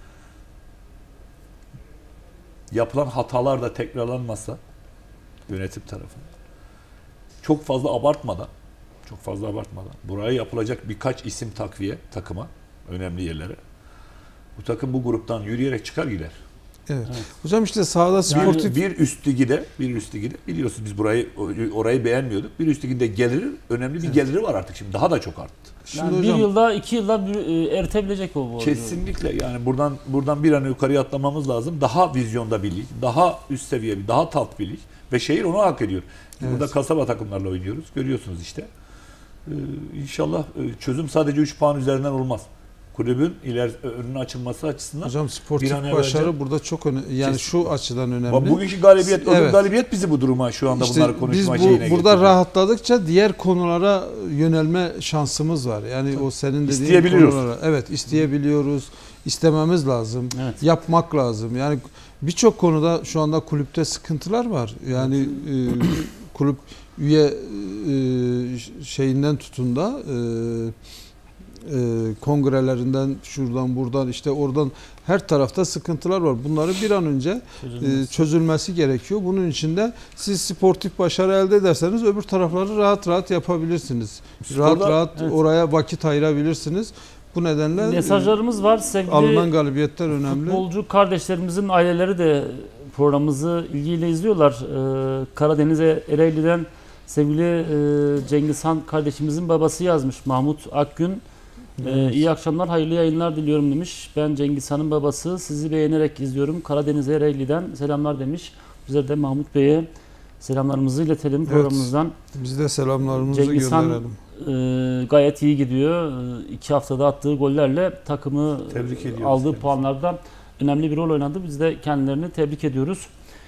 Yapılan hatalar da tekrarlanmasa yönetim tarafından çok fazla abartmadan çok fazla abartmadan buraya yapılacak birkaç isim takviye takıma önemli yerlere bu takım bu gruptan yürüyerek çıkar gider. Evet. Evet. Hocam işte sahada sportif Yani bir üst ligide, bir üst ligide biliyorsunuz biz burayı orayı beğenmiyorduk. Bir üst liginde geliri önemli bir Evet. geliri var artık şimdi daha da çok arttı. Şimdi Yani hocam, bir yılda, iki yılda bir, e, eritebilecek o borcu. Kesinlikle yani buradan buradan bir an yukarıya atlamamız lazım. Daha vizyonda bir lig, daha üst seviye bir, daha tat bir lig ve şehir onu hak ediyor. Evet. Burada kasaba takımlarla oynuyoruz. Görüyorsunuz işte. Ee, inşallah çözüm sadece üç puan üzerinden olmaz. Kulübün iler önüne açılması açısından hocam sportif bir an başarı evvelce- burada çok önemli. Yani şu açıdan önemli. bugünkü galibiyet, öbür Evet. galibiyet bizi bu duruma şu anda İşte bunları konuşma biz bu, şeyine burada getiriyor. rahatladıkça diğer konulara yönelme şansımız var. Yani o senin dediğin İsteyebiliyoruz. konulara. Evet, isteyebiliyoruz. İstememiz lazım. Evet. Yapmak lazım. Yani birçok konuda şu anda kulüpte sıkıntılar var. Yani e, kulüp üye e, şeyinden tutun da e, e, kongrelerinden şuradan buradan işte oradan her tarafta sıkıntılar var. Bunları bir an önce e, çözülmesi gerekiyor. Bunun için de siz sportif başarı elde ederseniz öbür tarafları rahat rahat yapabilirsiniz. Sporda- rahat rahat evet. oraya vakit ayırabilirsiniz. Bu nedenle Mesajlarımız var e, sevgili alınan galibiyetler önemli. futbolcu kardeşlerimizin aileleri de programımızı ilgiyle izliyorlar. Ee, Karadeniz Ereğli'den sevgili e, Cengizhan kardeşimizin babası yazmış, Mahmut Akgün. Ee, iyi akşamlar, hayırlı yayınlar diliyorum demiş. Ben Cengizhan'ın babası, sizi beğenerek izliyorum. Karadeniz Ereğli'den selamlar demiş. Bize de Mahmut Bey'e selamlarımızı iletelim Evet. programımızdan. Biz de selamlarımızı Cengizhan gönderelim. e, gayet iyi gidiyor. E, iki haftada attığı gollerle takımı Tebrik ediyoruz aldığı kendisini. puanlarda önemli bir rol oynadı. Biz de kendilerini tebrik ediyoruz.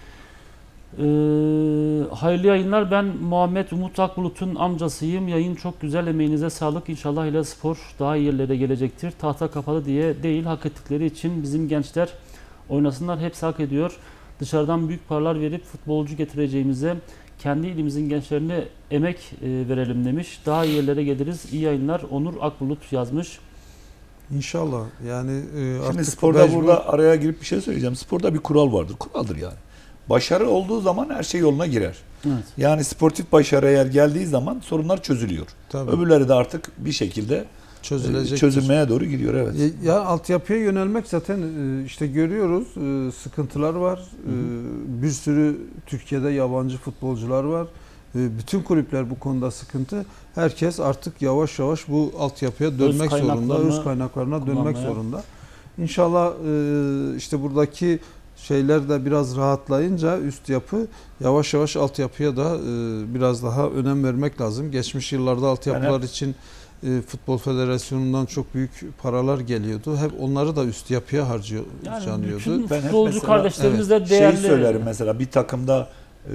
Ee, hayırlı yayınlar. Ben Muhammed Umut Akbulut'un amcasıyım. Yayın çok güzel. Emeğinize sağlık. İnşallah ile spor daha iyi yerlere gelecektir. Tahta kapalı diye değil. Hak ettikleri için bizim gençler oynasınlar. Hepsi hak ediyor. Dışarıdan büyük paralar verip futbolcu getireceğimize kendi ilimizin gençlerine emek e, verelim demiş. Daha iyi yerlere geliriz. İyi yayınlar. Onur Akbulut yazmış. İnşallah. Yani e, Şimdi artık sporda mecbur- burada araya girip bir şey söyleyeceğim. Sporda bir kural vardır. Kuraldır yani. Başarı olduğu zaman her şey yoluna girer. Evet. Yani sportif başarı eğer geldiği zaman sorunlar çözülüyor. Tabii. Öbürleri de artık bir şekilde çözülecek. çözülmeye doğru gidiyor. Evet. Ya, ya altyapıya yönelmek zaten e, işte görüyoruz e, sıkıntılar var. E, Bir sürü Türkiye'de yabancı futbolcular var. E, Bütün kulüpler bu konuda sıkıntı. Herkes artık yavaş yavaş bu altyapıya dönmek zorunda. kaynaklarını Öz kaynaklarına dönmek kullanmaya. zorunda. İnşallah e, işte buradaki şeyler de biraz rahatlayınca üst yapı yavaş yavaş altyapıya da e, biraz daha önem vermek lazım. Geçmiş yıllarda altyapılar Yani- için e, Futbol Federasyonu'ndan çok büyük paralar geliyordu. Hep onları da üst yapıya harcıyor, Yani harcanıyordu. bütün Ben hep futbolcu mesela- kardeşlerimiz de Şeyi değerli. söylerim mesela bir takımda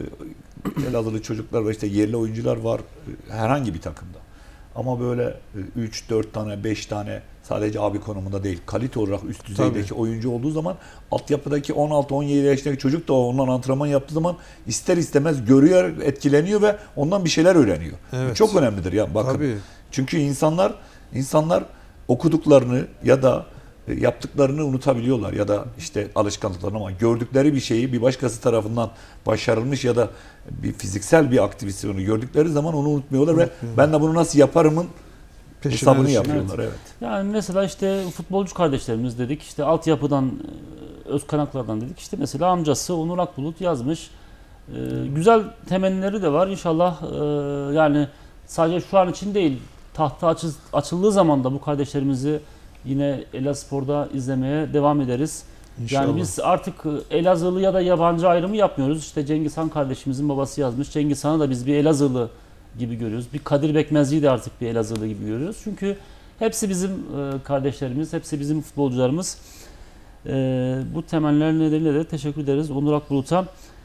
e, Elazığlı çocuklar var işte yerli oyuncular var e, herhangi bir takımda. Ama böyle üç dört tane beş tane sadece abi konumunda değil kalite olarak üst düzeydeki Tabii. oyuncu olduğu zaman altyapıdaki on altı on yedi yaşındaki çocuk da ondan antrenman yaptığı zaman ister istemez görüyor, etkileniyor ve ondan bir şeyler öğreniyor. Bu Evet. çok önemlidir ya bakın. Tabii. Çünkü insanlar insanlar okuduklarını ya da e, yaptıklarını unutabiliyorlar ya da işte alışkanlıklarını, ama gördükleri bir şeyi bir başkası tarafından başarılmış ya da bir fiziksel bir aktivisyonu gördükleri zaman onu unutmuyorlar ve ben de bunu nasıl yaparımın Peşine hesabını düşüyor. yapıyorlar. Evet. Yani mesela işte futbolcu kardeşlerimiz dedik, işte altyapıdan, e, öz kaynaklardan dedik. İşte mesela amcası Onur Akbulut yazmış. E, güzel temennileri de var. İnşallah e, yani sadece şu an için değil, tahta açı, açıldığı zaman da bu kardeşlerimizi yine Elazığspor'da izlemeye devam ederiz. İnşallah. Yani biz artık Elazığlı ya da yabancı ayrımı yapmıyoruz. İşte Cengiz Han kardeşimizin babası yazmış. Cengiz Han'ı da biz bir Elazığlı gibi görüyoruz. Bir Kadir Bekmezci'yi de artık bir Elazığlı gibi görüyoruz. Çünkü hepsi bizim kardeşlerimiz, hepsi bizim futbolcularımız. Bu temeller nedeniyle de teşekkür ederiz Onur Akbulut'a.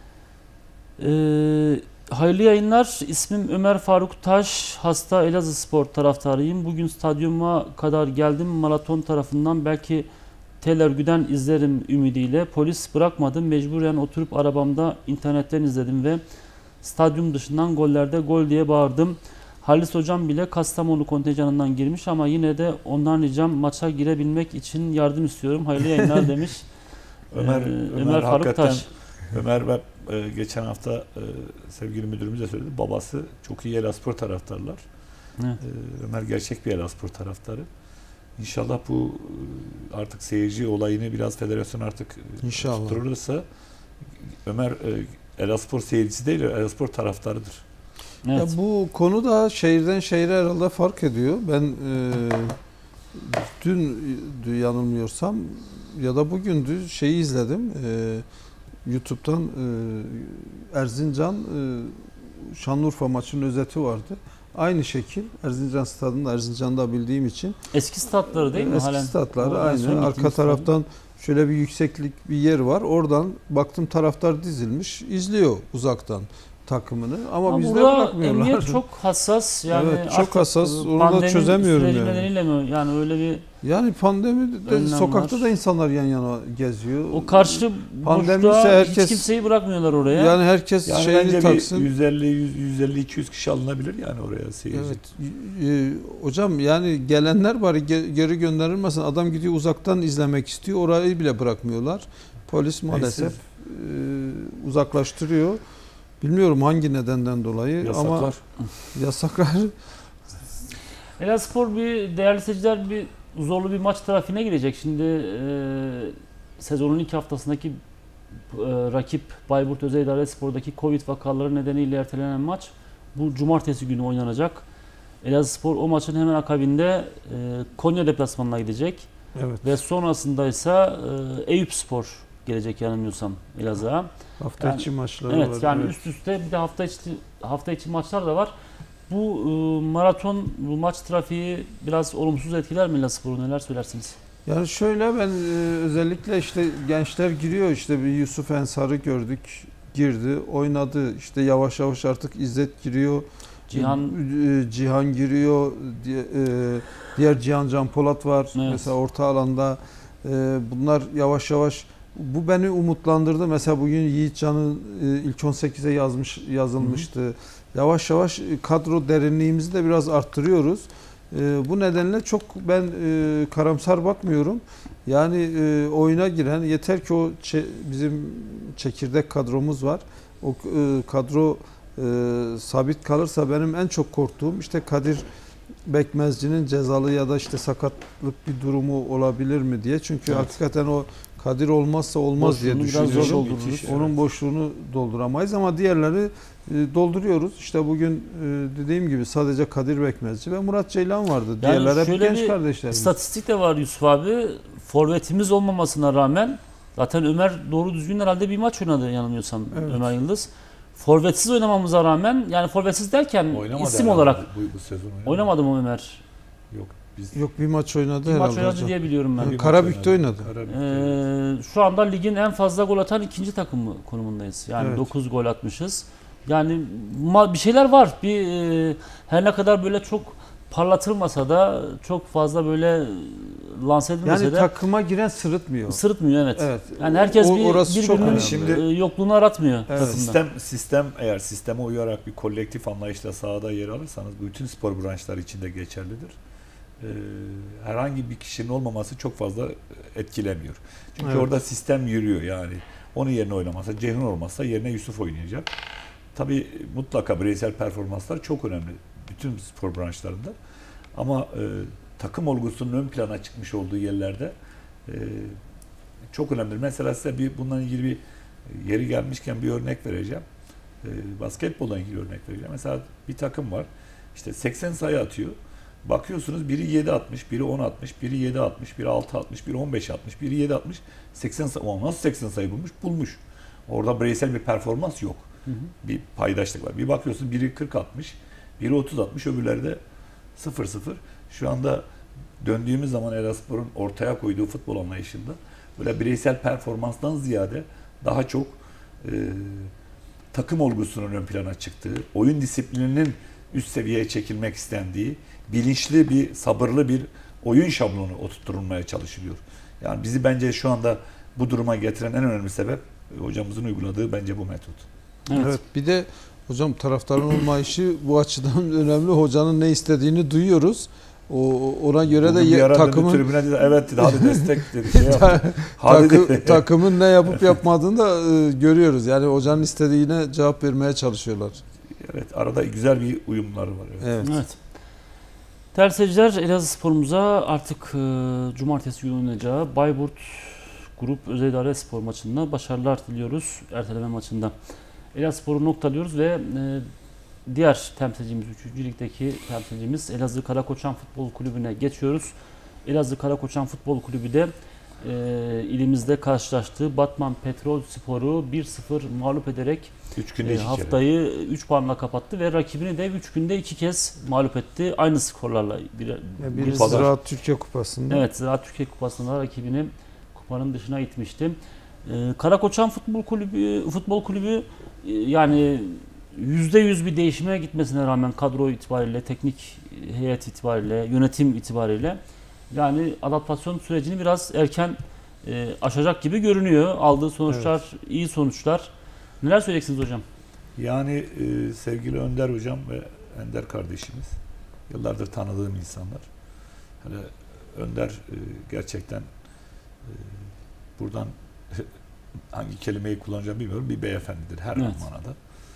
Hayırlı yayınlar. İsmim Ömer Faruk Taş. Hasta Elazığspor taraftarıyım. Bugün stadyuma kadar geldim. Maraton tarafından belki tel örgüden izlerim ümidiyle. Polis bırakmadı. Mecburen oturup arabamda internetten izledim ve stadyum dışından gollerde gol diye bağırdım. Halis hocam bile Kastamonu kontenjanından girmiş ama yine de ondan ricam maça girebilmek için yardım istiyorum. Hayırlı yayınlar demiş. Ömer, ee, Ömer, Ömer Faruk Taş. Ömer ben e, geçen hafta e, sevgili müdürümüz de söyledi. Babası çok iyi Elazığspor taraftarlar. Evet. E, Ömer gerçek bir Elazığspor taraftarı. İnşallah bu e, artık seyirci olayını biraz federasyon artık İnşallah. tutturursa Ömer e, Elazığspor seyircisi değil, Elazığspor taraftarıdır. Evet. Ya bu konu da şehirden şehire herhalde fark ediyor. Ben e, dün yanılmıyorsam ya da bugündü şeyi izledim. E, YouTube'dan e, Erzincan e, Şanlıurfa maçının özeti vardı. Aynı şekil Erzincan stadında, Erzincan'da bildiğim için. Eski statları değil mi? Eski Halen? statları O en son aynı. Arka gittiğimiz taraftan şöyle bir yükseklik bir yer var. Oradan baktım taraftar dizilmiş, izliyor uzaktan takımını ama, Ama bizde burada bırakmıyorlar. emniyet çok hassas. Yani Evet, çok artık hassas. Onu da pandemi çözemiyorum süreci yani. nedeniyle mi? Yani öyle bir Yani pandemi de önlem sokakta var. da insanlar yan yana geziyor. o karşı Pandemi boşluğa ise herkes- hiç kimseyi bırakmıyorlar oraya. Yani herkes Yani şeyini bence taksın. bir yüz elli yüz elli iki yüz kişi alınabilir yani oraya seyirci. Evet. Ee, hocam yani gelenler bari ge- geri gönderilmesin. Adam gidiyor uzaktan izlemek istiyor. Orayı bile bırakmıyorlar. Polis maalesef e, uzaklaştırıyor. Bilmiyorum hangi nedenden dolayı ama Yasaklar. yasaklar. Elazığspor bir değerli seyirciler bir zorlu bir maç trafiğine girecek. Şimdi e, sezonun ilk haftasındaki e, rakip Bayburt Özel İdare Spor'daki Covid vakaları nedeniyle ertelenen maç bu cumartesi günü oynanacak. Elazığspor o maçın hemen akabinde e, Konya deplasmanına gidecek Evet. ve sonrasında ise e, Eyüpspor gelecek yanılmıyorsam Elazığ'a. Hafta Yani- içi maçları Evet var. yani Evet. üst üste bir de hafta içi hafta içi maçlar da var. Bu e, maraton, bu maç trafiği biraz olumsuz etkiler mi Elazığspor'u? Neler söylersiniz? Yani şöyle ben e, özellikle işte gençler giriyor, işte bir Yusuf Ensar'ı gördük, girdi, oynadı. İşte yavaş yavaş artık İzzet giriyor. Cihan E, Cihan giriyor. Di- e, Diğer Cihan Can Polat var. Evet. Mesela orta alanda. E, Bunlar yavaş yavaş, bu beni umutlandırdı. Mesela bugün Yiğitcan'ın e, ilk on sekize yazmış yazılmıştı. Yavaş yavaş kadro derinliğimizi de biraz arttırıyoruz. E, Bu nedenle çok ben e, karamsar bakmıyorum. Yani e, oyuna giren, yeter ki o çe- bizim çekirdek kadromuz var. O e, kadro e, sabit kalırsa benim en çok korktuğum işte Kadir Bekmezci'nin cezalı ya da işte sakatlık bir durumu olabilir mi diye. Çünkü Evet. hakikaten o Kadir olmazsa olmaz diye boşluğunu biraz zor düşünüyorum. doldururuz. Müthiş. Onun boşluğunu dolduramayız ama diğerleri e, dolduruyoruz. İşte bugün e, dediğim gibi sadece Kadir Bekmezci ve Murat Ceylan vardı. Diğerleri hep şöyle genç bir kardeşlerimiz. İstatistik de var Yusuf abi. Forvetimiz olmamasına rağmen zaten Ömer doğru düzgün herhalde bir maç oynadı yanılmıyorsam Evet. Ömer Yıldız. Forvetsiz oynamamıza rağmen, yani forvetsiz derken Oynamadı isim herhalde olarak bu, bu sezon oynamadı. oynamadı mı Ömer? Yok biz Yok, bir maç oynadı Bir maç herhalde oynadı hocam. diye biliyorum ben. Evet. bir maç Karabük'te oynadı. Karabük'te. Ee, şu anda ligin en fazla gol atan ikinci takımı konumundayız. Yani Evet. dokuz gol atmışız. Yani ma- bir şeyler var. Bir e, her ne kadar böyle çok parlatılmasa da, çok fazla böyle lanse edilmese Yani de takıma giren sırıtmıyor. sırıtmıyor, evet. Evet. Yani herkes O- bir, orası çok birbirinin önemli. Şimdi- e, yokluğunu aratmıyor Evet. takımda. Sistem sistem eğer sisteme uyarak bir kolektif anlayışla sahada yer alırsanız bütün spor branşları içinde geçerlidir. e, herhangi bir kişinin olmaması çok fazla etkilemiyor. Çünkü Evet. orada sistem yürüyor yani. Onun yerine oynamazsa, Ceyhun olmazsa yerine Yusuf oynayacak. Tabii mutlaka bireysel performanslar çok önemli bütün spor branşlarında. Ama e, takım olgusunun ön plana çıkmış olduğu yerlerde e, çok önemli. Mesela size bir bundan ilgili bir yeri gelmişken bir örnek vereceğim. E, basketboldan ilgili örnek vereceğim. Mesela bir takım var. İşte seksen sayı atıyor. Bakıyorsunuz biri yedi atmış, biri on atmış, biri yedi atmış, biri altı atmış, biri on beş atmış, biri yedi atmış. seksen sayı. O nasıl seksen sayı bulmuş? Bulmuş. Orada bireysel bir performans yok. Hı hı. Bir paydaşlık var. Bir bakıyorsun biri kırk atmış, biri otuz atmış, öbürleri de sıfır sıfır. Şu anda döndüğümüz zaman Elazığspor'un ortaya koyduğu futbol anlayışında böyle bireysel performanstan ziyade daha çok e, takım olgusunun ön plana çıktığı, oyun disiplininin üst seviyeye çekilmek istendiği, bilinçli bir, sabırlı bir oyun şablonu oturtulmaya çalışılıyor. Yani bizi bence şu anda bu duruma getiren en önemli sebep hocamızın uyguladığı bence bu metot. Evet. Evet. Bir de hocam taraftarın olmayışı bu açıdan önemli. Hocanın ne istediğini duyuyoruz. O ona göre Bugün de bir ye- ara takımın döndü tribüne dedi, evet dedi, hadi destek dedi. Şey yaptı. Hadi takı- dedi. takımın ne yapıp yapmadığını da e, görüyoruz. Yani hocanın istediğine cevap vermeye çalışıyorlar. Evet, arada güzel bir uyumları var. Evet. Evet. Evet. Değerli seyirciler, Elazığspor'umuza artık e, cumartesi günü oynayacağı Bayburt Grup Özel İdare Spor maçında başarılar diliyoruz erteleme maçında. Elazığspor'u noktalıyoruz ve e, diğer temsilcimiz, üçüncü ligdeki temsilcimiz Elazığ Karakoçan Futbol Kulübü'ne geçiyoruz. Elazığ Karakoçan Futbol Kulübü de e, ilimizde karşılaştığı Batman Petrol Spor'u bir sıfır mağlup ederek Üç günde e, iki kere. haftayı üç puanla kapattı ve rakibini de üç günde iki kez mağlup etti. Aynı skorlarla. Bir, Yani bir- bir Kupada. Ziraat Türkiye Kupası'nda. Evet, Ziraat Türkiye Kupası'nda rakibini kupanın dışına itmişti. Ee, Karakoçan Futbol Kulübü Futbol Kulübü e, yani yüzde yüz bir değişime gitmesine rağmen kadro itibariyle, teknik heyet itibariyle, yönetim itibariyle yani adaptasyon sürecini biraz erken e, aşacak gibi görünüyor. Aldığı sonuçlar iyi sonuçlar. Neler söyleyeceksiniz hocam? Yani e, sevgili Önder hocam ve Ender kardeşimiz, yıllardır tanıdığım insanlar. Hele Önder e, gerçekten e, buradan hangi kelimeyi kullanacağım bilmiyorum, bir beyefendidir her Evet. manada.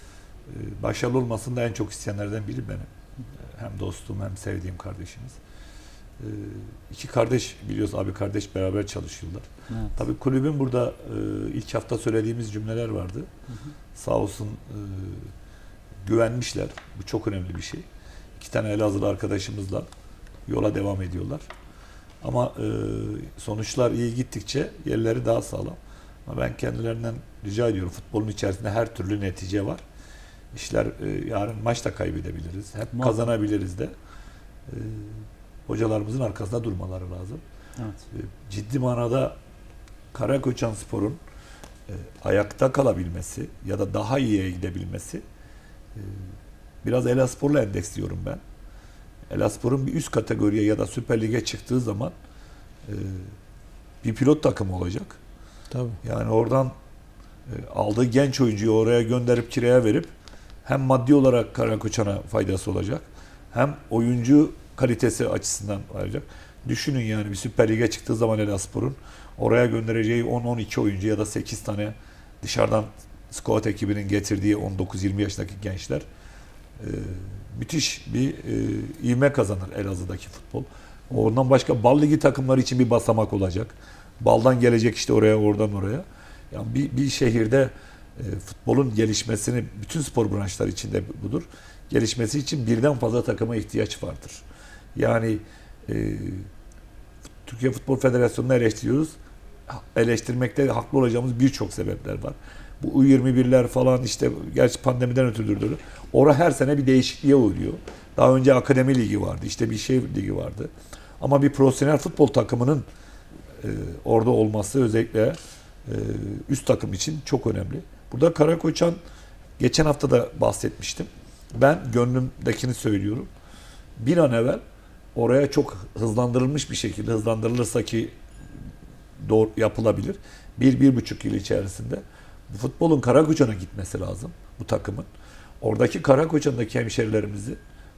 E, başarılı olmasını da en çok isteyenlerden biri benim. E, hem dostum hem sevdiğim kardeşimiz. E, iki kardeş, biliyoruz abi kardeş, beraber çalışıyorlar. Evet. Tabii kulübün burada e, ilk hafta söylediğimiz cümleler vardı. Hı hı. Sağ olsun e, güvenmişler. Bu çok önemli bir şey. İki tane Elazığlı arkadaşımızla yola devam ediyorlar. Ama e, sonuçlar iyi gittikçe yerleri daha sağlam. Ama ben kendilerinden rica ediyorum. Futbolun içerisinde her türlü netice var. İşler e, yarın maç da kaybedebiliriz. Hep Muhakkak. kazanabiliriz de. E, hocalarımızın arkasında durmaları lazım. Evet. Ciddi manada Karakoçan Spor'un e, ayakta kalabilmesi ya da daha iyiye gidebilmesi e, biraz Elazığspor'la endeksliyorum ben. Elazığspor'un bir üst kategoriye ya da Süper Lig'e çıktığı zaman e, bir pilot takım olacak. Tabii. Yani oradan e, aldığı genç oyuncuyu oraya gönderip kiraya verip hem maddi olarak Karakoçan'a faydası olacak hem oyuncu kalitesi açısından olacak. Düşünün yani bir Süper Lig'e çıktığı zaman Elazığspor'un oraya göndereceği on on iki oyuncu ya da sekiz tane dışarıdan scout ekibinin getirdiği on dokuz yirmi yaşındaki gençler e, müthiş bir e, ivme kazanır Elazığ'daki futbol. Ondan başka Bal Ligi takımları için bir basamak olacak. Baldan gelecek işte oraya, oradan oraya. Yani bir, bir şehirde e, futbolun gelişmesini, bütün spor branşları içinde budur. Gelişmesi için birden fazla takıma ihtiyaç vardır. Yani e, Türkiye Futbol Federasyonu'nu eleştiriyoruz. Eleştirmekte haklı olacağımız birçok sebepler var. Bu U yirmi birler falan işte gerçi pandemiden ötürüdür. Orada her sene bir değişikliğe uğruyor. Daha önce akademi ligi vardı, işte bir şey ligi vardı. Ama bir profesyonel futbol takımının e, orada olması özellikle e, üst takım için çok önemli. Burada Karakoçan, geçen hafta da bahsetmiştim. Ben gönlümdekini söylüyorum. Bir an evvel oraya çok hızlandırılmış bir şekilde, hızlandırılırsa ki doğru yapılabilir. Bir, bir buçuk yıl içerisinde bu futbolun Karakoçan'a gitmesi lazım, bu takımın. Oradaki Karakoçan'daki hemşerilerimizi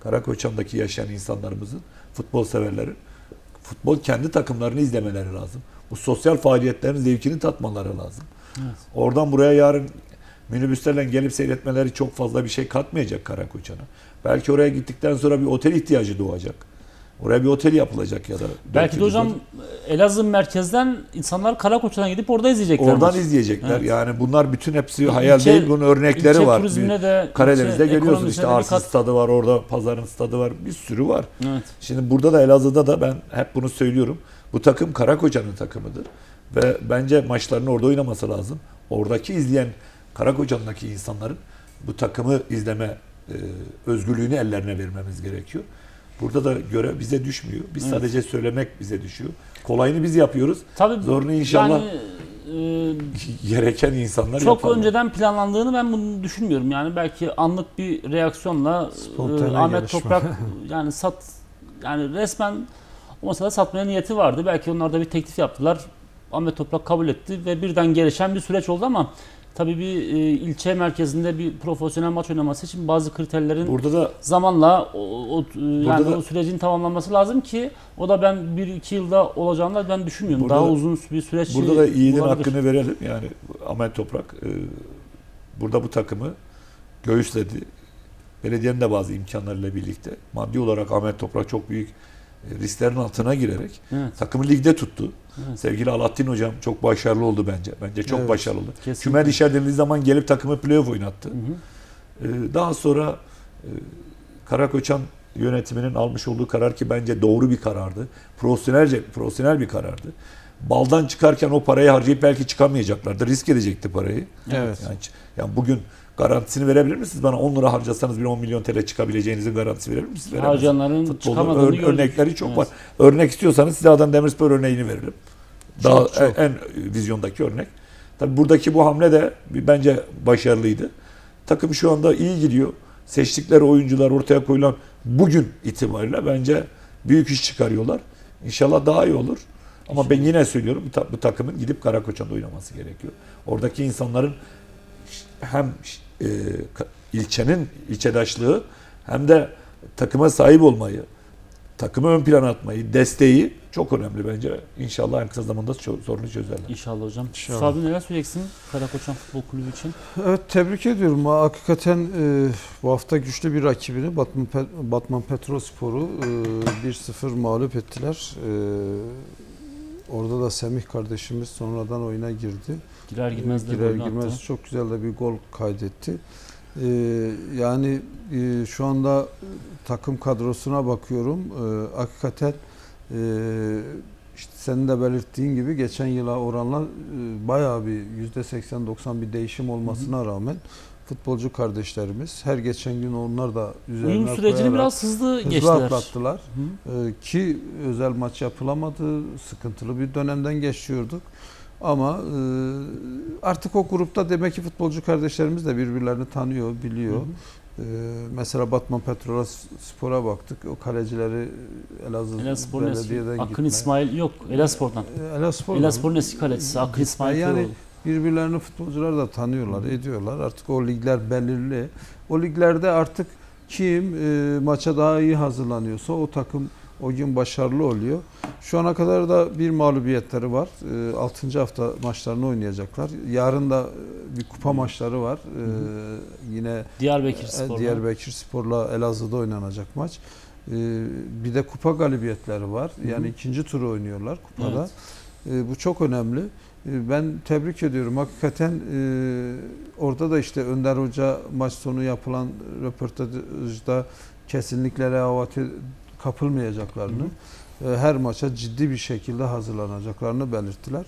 Karakoçan'daki yaşayan insanlarımızın, futbol severlerin futbol kendi takımlarını izlemeleri lazım. Bu sosyal faaliyetlerin zevkini tatmaları lazım. Evet. Oradan buraya yarın minibüslerle gelip seyretmeleri çok fazla bir şey katmayacak Karakoçan'a. Belki oraya gittikten sonra bir otel ihtiyacı doğacak. Oraya bir otel yapılacak ya da. Belki de hocam Elazığ merkezden insanlar Karakoçan'a gidip orada izleyecekler. Oradan maçı. izleyecekler. Evet. Yani bunlar bütün hepsi hayal İlçe- değil. Bunun örnekleri İlçe var. turizmine de, Karadeniz'de ilçe görüyorsunuz işte ekonomisine de bir Arsis kat- stadı var, orada Pazarın stadı var. Bir sürü var. Evet. Şimdi burada da Elazığ'da da ben hep bunu söylüyorum. Bu takım Karakoçan'ın takımıdır. Ve bence maçlarını orada oynaması lazım. Oradaki izleyen Karakoçan'daki insanların bu takımı izleme e, özgürlüğünü ellerine vermemiz gerekiyor. Burada da görev bize düşmüyor. Biz Evet. sadece söylemek bize düşüyor. Kolayını biz yapıyoruz. Tabii Zorunu inşallah yani, e, gereken insanlar çok yaparlar. önceden planlandığını ben bunu düşünmüyorum. Yani belki anlık bir reaksiyonla Spontane e, Ahmet gelişme. Toprak yani sat yani resmen o masada satmaya niyeti vardı. Belki onlar da bir teklif yaptılar. Ahmet Toprak kabul etti ve birden gelişen bir süreç oldu ama tabii bir e, ilçe merkezinde bir profesyonel maç oynaması için bazı kriterlerin Burada da zamanla o, o yani da- o sürecin tamamlanması lazım ki o da ben bir iki yılda olacağını da ben düşünmüyorum. Burada Daha da- uzun bir süreç burada da yiğidin olabilir. hakkını verelim. Yani Ahmet Toprak e, burada bu takımı göğüsledi. Belediyenin de bazı imkanlarıyla birlikte maddi olarak Ahmet Toprak çok büyük e, risklerin altına girerek Evet. takımı ligde tuttu. Evet. Sevgili Alaaddin hocam çok başarılı oldu bence. Bence çok Evet. başarılı oldu. Kesinlikle. Küme düşerdiğimiz zaman gelip takımı playoff oynattı. Hı hı. Ee, Daha sonra e, Karakoçan yönetiminin almış olduğu karar ki bence doğru bir karardı. Profesyonelce, profesyonel bir karardı. Baldan çıkarken o parayı harcayıp belki çıkamayacaklardı. Risk edecekti parayı. Evet. Yani, yani bugün garantisini verebilir misiniz? Bana on lira harcasanız bir on milyon T L çıkabileceğinizin garantisi verir misiniz? Veremezsiniz. Harcayanların Futbolda çıkamadığını ör- gördük. örnekleri çok Evet. var. Örnek istiyorsanız size Adana Demirspor örneğini veririm. Daha Çok, çok. en, en vizyondaki örnek. Tabii buradaki bu hamle de bir- bence başarılıydı. Takım şu anda iyi gidiyor. Seçtikleri oyuncular ortaya koyulan bugün itibariyle bence büyük iş çıkarıyorlar. İnşallah daha iyi olur. Ama ben yine söylüyorum bu, ta- bu takımın gidip Karakoçan'da oynaması gerekiyor. Oradaki insanların hem e, ka- ilçenin ilçedaşlığı hem de takıma sahip olmayı, takımı ön plana atmayı, desteği çok önemli bence. İnşallah en kısa zamanda çö- sorunu çözerler. İnşallah hocam. İnşallah. Sabri neler söyleyeceksin Karakoçan Futbol Kulübü için? Evet, tebrik ediyorum. Hakikaten e, bu hafta güçlü bir rakibini Batman, Pe- Batman Petrospor'u e, bir sıfır mağlup ettiler. E, orada da Semih kardeşimiz sonradan oyuna girdi. Girer girmez de Girer golünü girmez attı. çok güzel de bir gol kaydetti. E, yani e, şu anda takım kadrosuna bakıyorum. E, hakikaten e, İşte senin de belirttiğin gibi geçen yıla oranla e, bayağı bir yüzde seksen doksan bir değişim olmasına rağmen futbolcu kardeşlerimiz her geçen gün onlar da üzerine Uyum sürecini koyarak biraz hızlı, hızlı geçtiler. atlattılar. Hı. E, ki özel maç yapılamadı, sıkıntılı bir dönemden geçiyorduk. Ama e, artık o grupta demek ki futbolcu kardeşlerimiz de birbirlerini tanıyor, biliyor. Hı hı. Ee, mesela Batman Petrol Spor'a baktık. O kalecileri Elazığ Elazığspor'un eski Belediye'den Akın gitme. İsmail yok. Elazığspor'dan. Ee, Elazığspor. Elazığspor'un eski kalecisi Akın İsmail Yani Köroğlu. birbirlerini futbolcular da tanıyorlar, Hı. ediyorlar. Artık o ligler belirli. O liglerde artık kim e, maça daha iyi hazırlanıyorsa o takım o gün başarılı oluyor. Şu ana kadar da bir mağlubiyetleri var. E, altıncı hafta maçlarını oynayacaklar. Yarın da e, bir kupa maçları var. E, yine Diyarbakır e, Spor'dan. Diyarbakır Spor'la Elazığ'da oynanacak maç. E, bir de kupa galibiyetleri var. Yani Hı hı. ikinci turu oynuyorlar kupada. Evet. E, bu çok önemli. E, ben tebrik ediyorum. Hakikaten e, orada da işte Önder Hoca maç sonu yapılan röportajda kesinlikle rehavete kapılmayacaklarını, e, her maça ciddi bir şekilde hazırlanacaklarını belirttiler.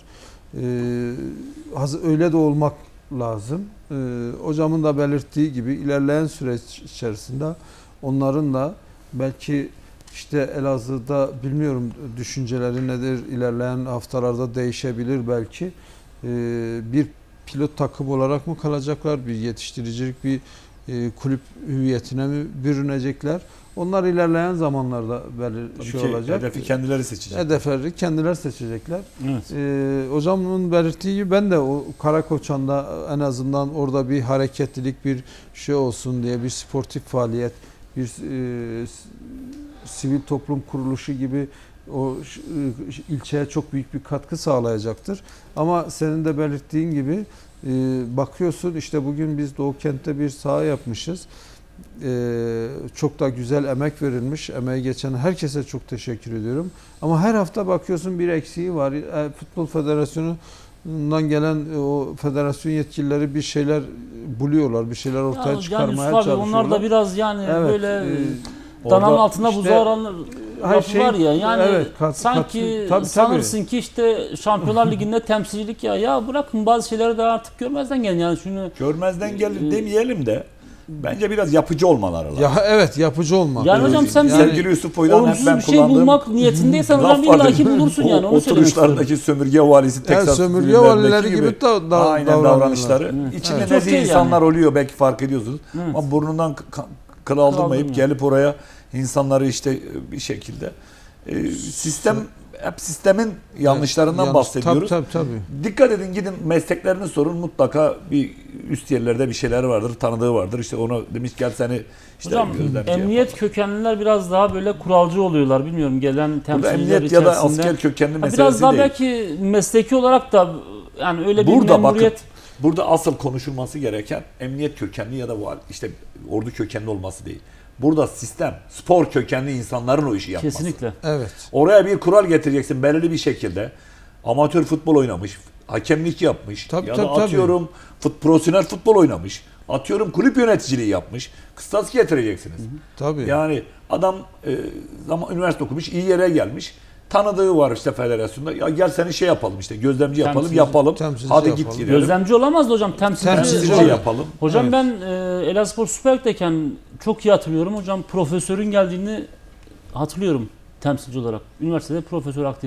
E, haz- öyle de olmak lazım. E, hocamın da belirttiği gibi ilerleyen süreç içerisinde onların da belki işte Elazığ'da bilmiyorum düşünceleri nedir, ilerleyen haftalarda değişebilir belki. E, bir pilot takım olarak mı kalacaklar, bir yetiştiricilik bir e, kulüp hüviyetine mi bürünecekler? Onlar ilerleyen zamanlarda belir Tabii şey ki olacak. hedefi kendileri seçecek. Hedefleri kendileri seçecekler. Evet. Ee, hocamın belirttiği gibi ben de o Karakoçan'da en azından orada bir hareketlilik, bir şey olsun diye bir sportif faaliyet bir e, sivil toplum kuruluşu gibi o e, ilçeye çok büyük bir katkı sağlayacaktır. Ama senin de belirttiğin gibi e, bakıyorsun işte bugün biz Doğu Kent'te bir saha yapmışız. Ee, çok da güzel emek verilmiş. Emeği geçen herkese çok teşekkür ediyorum. Ama her hafta bakıyorsun bir eksiği var. E, Futbol Federasyonu'ndan gelen o federasyon yetkilileri bir şeyler buluyorlar. Bir şeyler ortaya Ya, çıkarmaya yani Yusuf abi, çalışıyorlar. onlar da biraz yani Evet, böyle e, dananın orada altına işte- buzağı aranır Her lafı şey- var ya yani evet, kat- sanki kat- tabii, sanırsın ki işte Şampiyonlar Ligi'nde temsilcilik ya ya bırakın bazı şeyleri de artık görmezden gelin yani şunu Görmezden Ee, gelir demeyelim de bence biraz yapıcı olmaları lazım. Ya evet, yapıcı olmak. Yani hocam sen Yani- Sevgili Yusuf Boy'dan hep olumsuz ben bir şey kullandığım bulmak niyetindeysen hocam laf vardır. illaki bulursun yani O onu söylemek istiyorum. oturuşlardaki sömürge valisi Yani Texas sömürge filmlerindeki valileri gibi da, da, aynen davranıyorlar. davranışları. Evet. İçinde Evet. nezih Çok iyi insanlar yani. oluyor belki fark ediyorsunuz. Evet. Ama burnundan k- kıl aldırmayıp aldırmıyor. gelip oraya insanları işte bir şekilde e, sistem hep sistemin yanlışlarından Yanlış. bahsediyoruz. Tabii tabii tabii. Dikkat edin, gidin mesleklerini sorun, mutlaka bir üst yerlerde bir şeyler vardır, tanıdığı vardır. İşte onu demiş gel seni işte Hocam gözlemci emniyet yapalım. kökenliler biraz daha böyle kuralcı oluyorlar bilmiyorum gelen Burada temsilciler emniyet ya da içerisinde. asker kökenli Ha, meselesi biraz daha değil. belki mesleki olarak da yani öyle bir Burada memuriyet bakın, burada asıl konuşulması gereken emniyet kökenli ya da var işte ordu kökenli olması değil. Burada sistem, spor kökenli insanların o işi yapması. kesinlikle. Evet. Oraya bir kural getireceksin belirli bir şekilde. Amatör futbol oynamış, hakemlik yapmış Tabii, ya tabii, da tabii. atıyorum fut, profesyonel futbol oynamış. Atıyorum kulüp yöneticiliği yapmış. Kıstas getireceksiniz. Tabii. Yani adam e, zaman üniversite okumuş, iyi yere gelmiş. Tanıdığı var işte federasyonda. Ya gel seni şey yapalım işte gözlemci yapalım, Temsilci- yapalım. temsilci Hadi yapalım. git gidelim. Gözlemci olamaz da hocam temsilci. Temsilci Temsilci Hocam- yapalım. Hocam Evet. ben e, Elazığspor Süper Lig'deyken çok iyi hatırlıyorum hocam, profesörün geldiğini hatırlıyorum temsilci olarak. Üniversitede profesör aktif.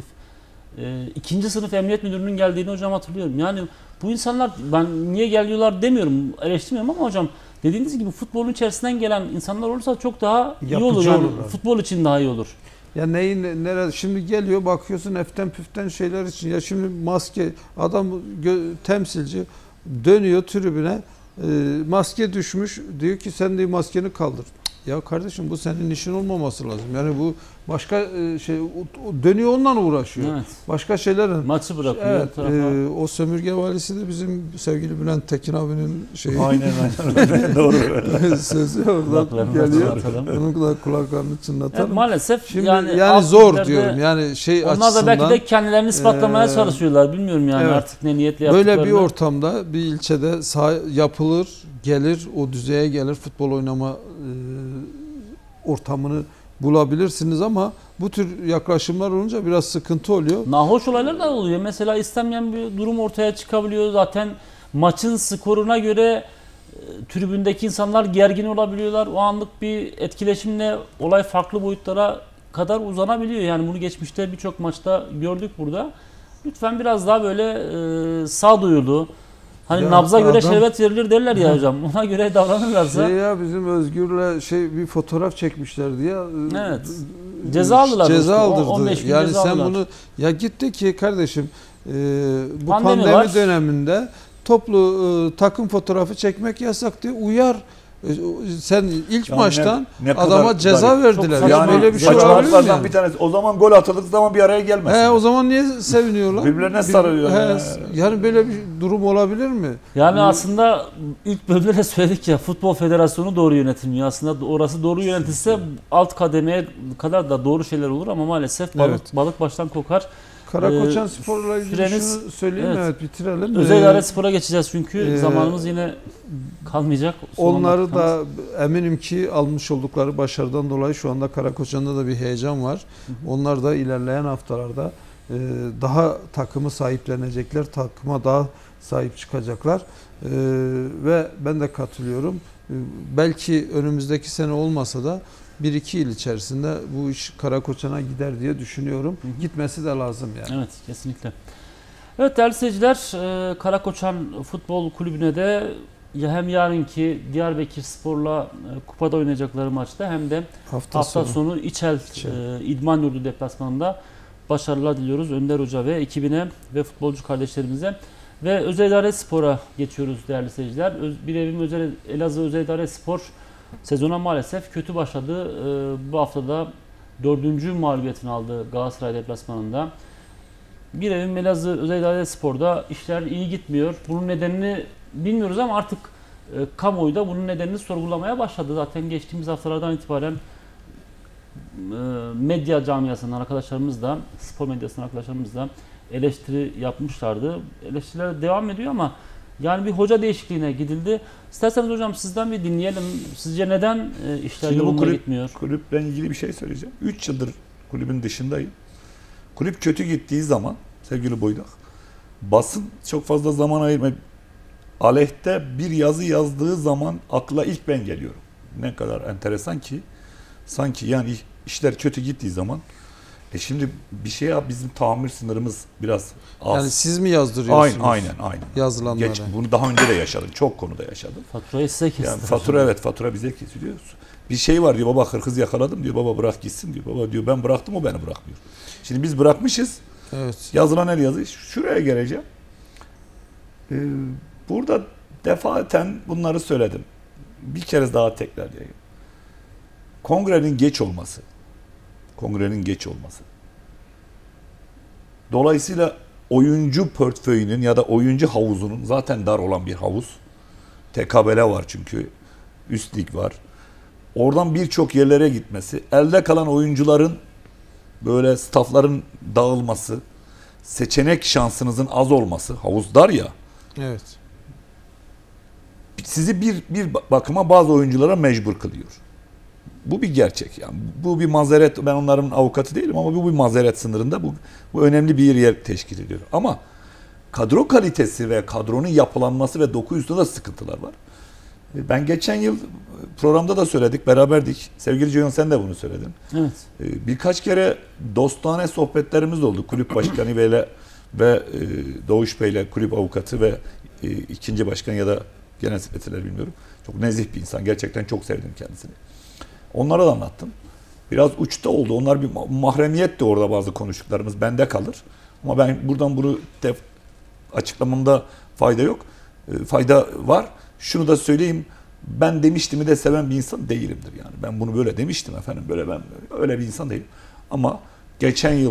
E, ikinci sınıf emniyet müdürünün geldiğini hocam hatırlıyorum. Yani bu insanlar ben niye geliyorlar demiyorum, eleştirmiyorum ama hocam dediğiniz gibi futbolun içerisinden gelen insanlar olursa çok daha iyi Yapıcı olur. Yani olurlar. futbol için daha iyi olur. Ya neyin nerede şimdi geliyor bakıyorsun eften püften şeyler için, ya şimdi maske adam gö- temsilci dönüyor tribüne, e, maske düşmüş, diyor ki sen de maskeni kaldır. Ya kardeşim bu senin işin olmaması lazım. Yani bu başka e, şey o- o dönüyor onunla uğraşıyor. Evet. Başka şeylerin. Maçı bırakıyor. Evet, tarafa. e, o sömürge valisi de bizim sevgili Bülent Tekin abinin şeyi. Aynen aynen. Doğru. Sözü oradan Kulaklarını geliyor. çınlatalım. Onun da kulaklarını çınlatalım. Evet, maalesef Şimdi yani, yani, alt zor liglerde diyorum. Yani şey onlar açısından da belki de kendilerini ispatlamaya Ee, çalışıyorlar. Bilmiyorum yani evet. artık ne niyetle yaptıklarını. böyle bir ortamda bir ilçede saha yapılır, gelir, o düzeye gelir, futbol oynama e, ortamını bulabilirsiniz ama bu tür yaklaşımlar olunca biraz sıkıntı oluyor. Nahoş olaylar da oluyor. Mesela istenmeyen bir durum ortaya çıkabiliyor. Zaten maçın skoruna göre e, tribündeki insanlar gergin olabiliyorlar. O anlık bir etkileşimle olay farklı boyutlara kadar uzanabiliyor. Yani bunu geçmişte birçok maçta gördük burada. Lütfen biraz daha böyle e, sağduyulu, hani Ya nabza göre adam- şerbet verilir derler ya hocam. Ona göre davranırlarsa Şey ya bizim Özgür'le şey bir fotoğraf çekmişlerdi ya. Evet. Ceza aldılar Ceza işte. aldırdı. on beş gün yani ceza sen aldılar. bunu ya gitti ki kardeşim e, bu Pandemi pandemi, var. döneminde toplu e, takım fotoğrafı çekmek yasak diye uyar. E, sen ilk Ya maçtan ne- ne adama kadar ceza garip. verdiler. Çok Yani saçma. böyle bir şey olabilir mi? saçmalıklardan Yani? bir tanesi. O zaman gol atıldığı zaman bir araya gelmesin. He, o zaman niye seviniyorlar? Birbirlerine Bir- sarılıyor. He, Ya. yani böyle bir durum olabilir mi? Yani aslında ilk bölümde de söyledik ya, Futbol Federasyonu doğru yönetilmiyor. Aslında orası doğru yönetilse alt kademeye kadar da doğru şeyler olur ama maalesef balık, Evet. balık baştan kokar. Karakoçan Ee, Spor'la ilgili süreniz- şunu söyleyeyim evet. evet, bitirelim. Özel Ee, idare spora geçeceğiz çünkü e, zamanımız yine kalmayacak. Son Onları dakikamız. da eminim ki almış oldukları başarıdan dolayı şu anda Karakoçan'da da bir heyecan var. Hı hı. Onlar da ilerleyen haftalarda e, daha takımı sahiplenecekler, takıma daha sahip çıkacaklar. E, ve ben de katılıyorum. E, belki önümüzdeki sene olmasa da bir iki yıl içerisinde bu iş Karakoçan'a gider diye düşünüyorum. Hı hı. Gitmesi de lazım yani. Evet, kesinlikle. Evet değerli seyirciler, e, Karakoçan Futbol Kulübü'ne de ya hem yarınki Diyarbakır Spor'la e, kupada oynayacakları maçta hem de Hafta, hafta sonu. sonu İçel İçel. e, İdman Yurdu deplasmanında başarılar diliyoruz Önder Hoca ve ekibine ve futbolcu kardeşlerimize. Ve Özel İdare Spor'a geçiyoruz değerli seyirciler. Öz, bir evim özel Elazığ Özel İdare Spor sezona maalesef kötü başladı. E, bu haftada dördüncü mağlubiyetini aldı Galatasaray deplasmanında. Bir evin Elazığ Özel İdare Spor'da işler iyi gitmiyor. Bunun nedenini bilmiyoruz ama artık e, kamuoyu da bunun nedenini sorgulamaya başladı. Zaten geçtiğimiz haftalardan itibaren e, medya camiasından arkadaşlarımız da, spor medyasından arkadaşlarımız da eleştiri yapmışlardı. Eleştiriler devam ediyor ama yani bir hoca değişikliğine gidildi. İsterseniz hocam sizden bir dinleyelim. Sizce neden e, işler Şimdi bu yolunda kulüp, gitmiyor? kulüple ilgili bir şey söyleyeceğim. üç yıldır kulübün dışındayım. Kulüp kötü gittiği zaman sevgili Boydak, basın çok fazla zaman ayırmıyor. Aleyhte bir yazı yazdığı zaman akla ilk ben geliyorum. Ne kadar enteresan ki sanki yani işler kötü gittiği zaman e şimdi bir şey yap, bizim tahammül sınırımız biraz az. Yani siz mi yazdırıyorsunuz? Aynen aynen aynen. Yazılanlara. Geç, bunu daha önce de yaşadım. Çok konuda yaşadım. Faturayı size kestiler. Yani fatura evet fatura bize kesiliyor. Bir şey var diyor, baba hırkız yakaladım diyor, baba bırak gitsin diyor. Baba diyor ben bıraktım, o beni bırakmıyor. Şimdi biz bırakmışız. Evet. Yazılan el yazı. Şuraya geleceğim. Ee, burada defaten bunları söyledim. Bir kere daha tekrarlayayım. Kongrenin geç olması. Kongrenin geç olması. Dolayısıyla oyuncu portföyünün ya da oyuncu havuzunun zaten dar olan bir havuz. T K B L var çünkü. Üst lig var. Oradan birçok yerlere gitmesi, elde kalan oyuncuların böyle stafların dağılması, seçenek şansınızın az olması, havuz dar ya. Evet. Sizi bir bir bakıma bazı oyunculara mecbur kılıyor. Bu bir gerçek yani. Bu bir mazeret. Ben onların avukatı değilim ama bu bir mazeret sınırında. Bu, bu önemli bir yer teşkil ediyor. Ama kadro kalitesi ve kadronun yapılanması ve doku üstünde de sıkıntılar var. Ben geçen yıl programda da söyledik, beraberdik. Sevgili Ceyhun sen de bunu söyledin. Evet. Birkaç kere dostane sohbetlerimiz oldu. Kulüp Başkanı Bey'le ve Doğuş Bey'le, kulüp avukatı ve ikinci başkan ya da genel sekreterler bilmiyorum. Çok nezih bir insan. Gerçekten çok sevdim kendisini. Onlara da anlattım. Biraz uçta oldu. Onlar bir mahremiyet de orada bazı konuştuklarımız bende kalır. Ama ben buradan bunu def açıklamamda fayda yok. Fayda var. Şunu da söyleyeyim. Ben demiştimi de seven bir insan değilimdir yani. Ben bunu böyle demiştim efendim. Böyle ben öyle bir insan değilim. Ama geçen yıl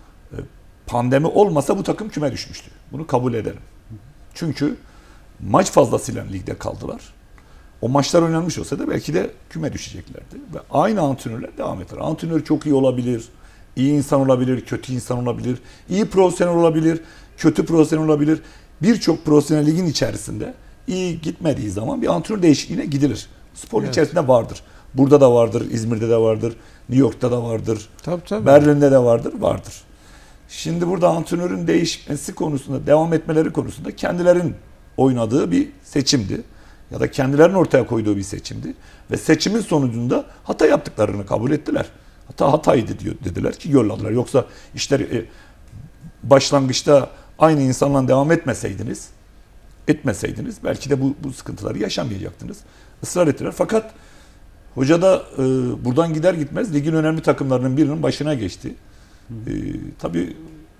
pandemi olmasa bu takım küme düşmüştü. Bunu kabul ederim. Çünkü maç fazlasıyla ligde kaldılar. O maçlar oynanmış olsa da belki de küme düşeceklerdi. Ve aynı antrenörler devam eder. Antrenör çok iyi olabilir, iyi insan olabilir, kötü insan olabilir, iyi profesyonel olabilir, kötü profesyonel olabilir. Birçok profesyonel ligin içerisinde iyi gitmediği zaman bir antrenör değişikliğine gidilir. Spor evet. içerisinde vardır. Burada da vardır, İzmir'de de vardır, New York'ta da vardır, tabii, tabii. Berlin'de de vardır, vardır. Şimdi burada antrenörün değişmesi konusunda, devam etmeleri konusunda kendilerinin oynadığı bir seçimdi. Ya da kendilerinin ortaya koyduğu bir seçimdi. Ve seçimin sonucunda hata yaptıklarını kabul ettiler. Hata hataydı diyor dediler ki yolladılar. Yoksa işler e, başlangıçta aynı insanla devam etmeseydiniz, etmeseydiniz belki de bu, bu sıkıntıları yaşamayacaktınız. Israr ettiler. Fakat hoca da e, buradan gider gitmez ligin önemli takımlarının birinin başına geçti. E, tabii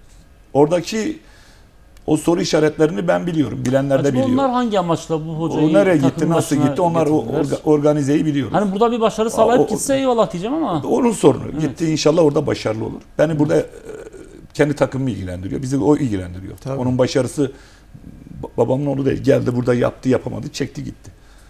oradaki o soru işaretlerini ben biliyorum. Bilenler de biliyor. Onlar hangi amaçla bu hocayı o nereye gitti, nasıl gitti? Onlar o orga, organizeyi biliyoruz. Hani burada bir başarı sağlayıp gitse eyvallah diyeceğim ama. Onun sorunu. Evet. Gitti inşallah orada başarılı olur. Beni evet. burada kendi takımımı ilgilendiriyor. Bizi o ilgilendiriyor. Tabii. Onun başarısı babamın oğlu değil. Geldi burada yaptı, yapamadı, çekti gitti.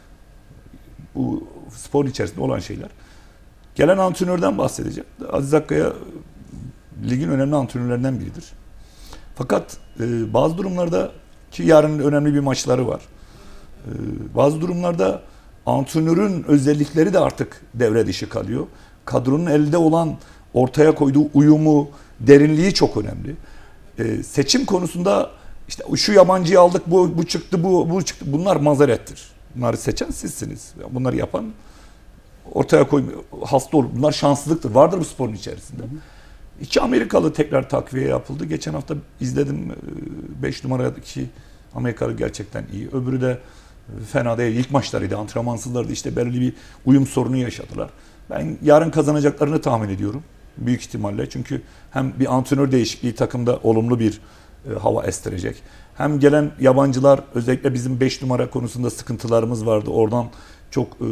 Bu spor içerisinde olan şeyler. Gelen antrenörden bahsedeceğim. Aziz Akkaya ligin önemli antrenörlerinden biridir. Fakat e, bazı durumlarda ki yarın önemli bir maçları var. E, bazı durumlarda antrenörün özellikleri de artık devre dışı kalıyor. Kadronun elde olan ortaya koyduğu uyumu, derinliği çok önemli. E, seçim konusunda işte şu yabancıyı aldık, bu, bu çıktı, bu, bu çıktı. Bunlar mazerettir. Bunları seçen sizsiniz. Bunları yapan ortaya koymuyor. Hasta olur. Bunlar şanssızlıktır. Vardır bu sporun içerisinde. Hı hı. İki Amerikalı tekrar takviye yapıldı. Geçen hafta izledim. beş numaradaki Amerikalı gerçekten iyi. Öbürü de fena değil. İlk maçlarıydı. Antrenmansızlardı. İşte belirli bir uyum sorunu yaşadılar. Ben yarın kazanacaklarını tahmin ediyorum. Büyük ihtimalle. Çünkü hem bir antrenör değişikliği takımda olumlu bir hava estirecek. Hem gelen yabancılar özellikle bizim beş numara konusunda sıkıntılarımız vardı. Oradan çok e,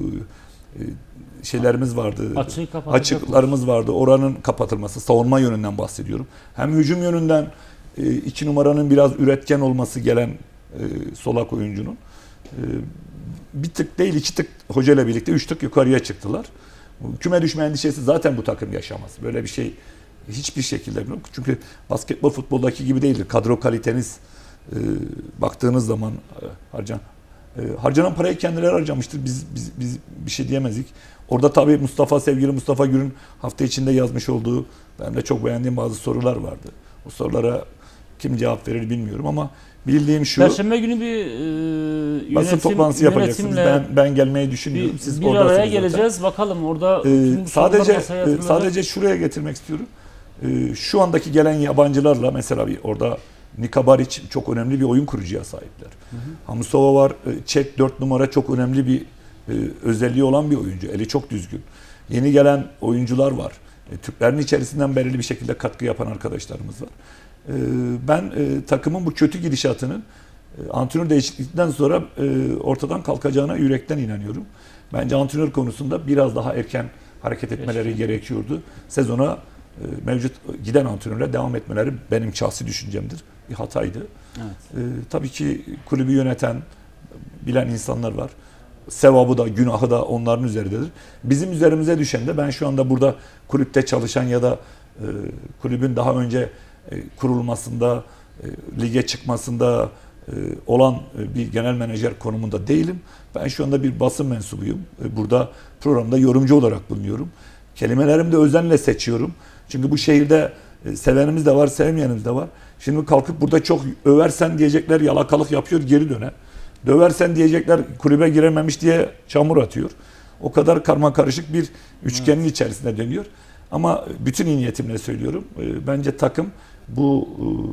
e, şeylerimiz vardı. Açığı kapatacak Açıklarımız vardı. Oranın kapatılması, savunma yönünden bahsediyorum. Hem hücum yönünden e, iki numaranın biraz üretken olması gelen e, solak oyuncunun e, bir tık değil iki tık hoca ile birlikte üç tık yukarıya çıktılar. Küme düşme endişesi zaten bu takım yaşamaz. Böyle bir şey hiçbir şekilde yok. Çünkü basketbol futboldaki gibi değildir. Kadro kaliteniz e, baktığınız zaman e, harcan e, harcanan parayı kendileri harcamıştır. Biz, biz biz bir şey diyemezdik. Orada tabii Mustafa sevgili Mustafa Gür'ün hafta içinde yazmış olduğu ben de çok beğendiğim bazı sorular vardı. O sorulara kim cevap verir bilmiyorum ama bildiğim şu. Perşembe günü bir e, yönetim, basın toplantısı yapacaksınız. Ben ben gelmeyi düşünüyorum. Bir, Siz bir oradasınız araya zaten. geleceğiz. Bakalım orada Ee, tüm sadece masaya e, yatırılacak. sadece şuraya getirmek istiyorum. Ee, şu andaki gelen yabancılarla mesela bir orada Nika Baric çok önemli bir oyun kurucuya sahipler. Hı hı. Hamsova var. Çek dört numara çok önemli bir e, özelliği olan bir oyuncu. Eli çok düzgün. Yeni gelen oyuncular var. E, Türklerin içerisinden belirli bir şekilde katkı yapan arkadaşlarımız var. E, ben e, takımın bu kötü gidişatının e, antrenör değişikliğinden sonra e, ortadan kalkacağına yürekten inanıyorum. Bence antrenör konusunda biraz daha erken hareket etmeleri gerekiyordu. Sezona e, mevcut giden antrenörle devam etmeleri benim şahsi düşüncemdir. Bir hataydı. Evet. E, tabii ki kulübü yöneten, bilen insanlar var. Sevabı da, günahı da onların üzerindedir. Bizim üzerimize düşen de ben şu anda burada kulüpte çalışan ya da e, kulübün daha önce e, kurulmasında, e, lige çıkmasında e, olan e, bir genel menajer konumunda değilim. Ben şu anda bir basın mensubuyum. E, burada programda yorumcu olarak bulunuyorum. Kelimelerimi de özenle seçiyorum. Çünkü bu şehirde e, sevenimiz de var, sevmeyenimiz de var. Şimdi kalkıp burada çok översen diyecekler yalakalık yapıyor, geri döner. Döversen diyecekler kulübe girememiş diye çamur atıyor. O kadar karma karışık bir üçgenin evet. içerisinde dönüyor. Ama bütün iyi niyetimle söylüyorum. Bence takım bu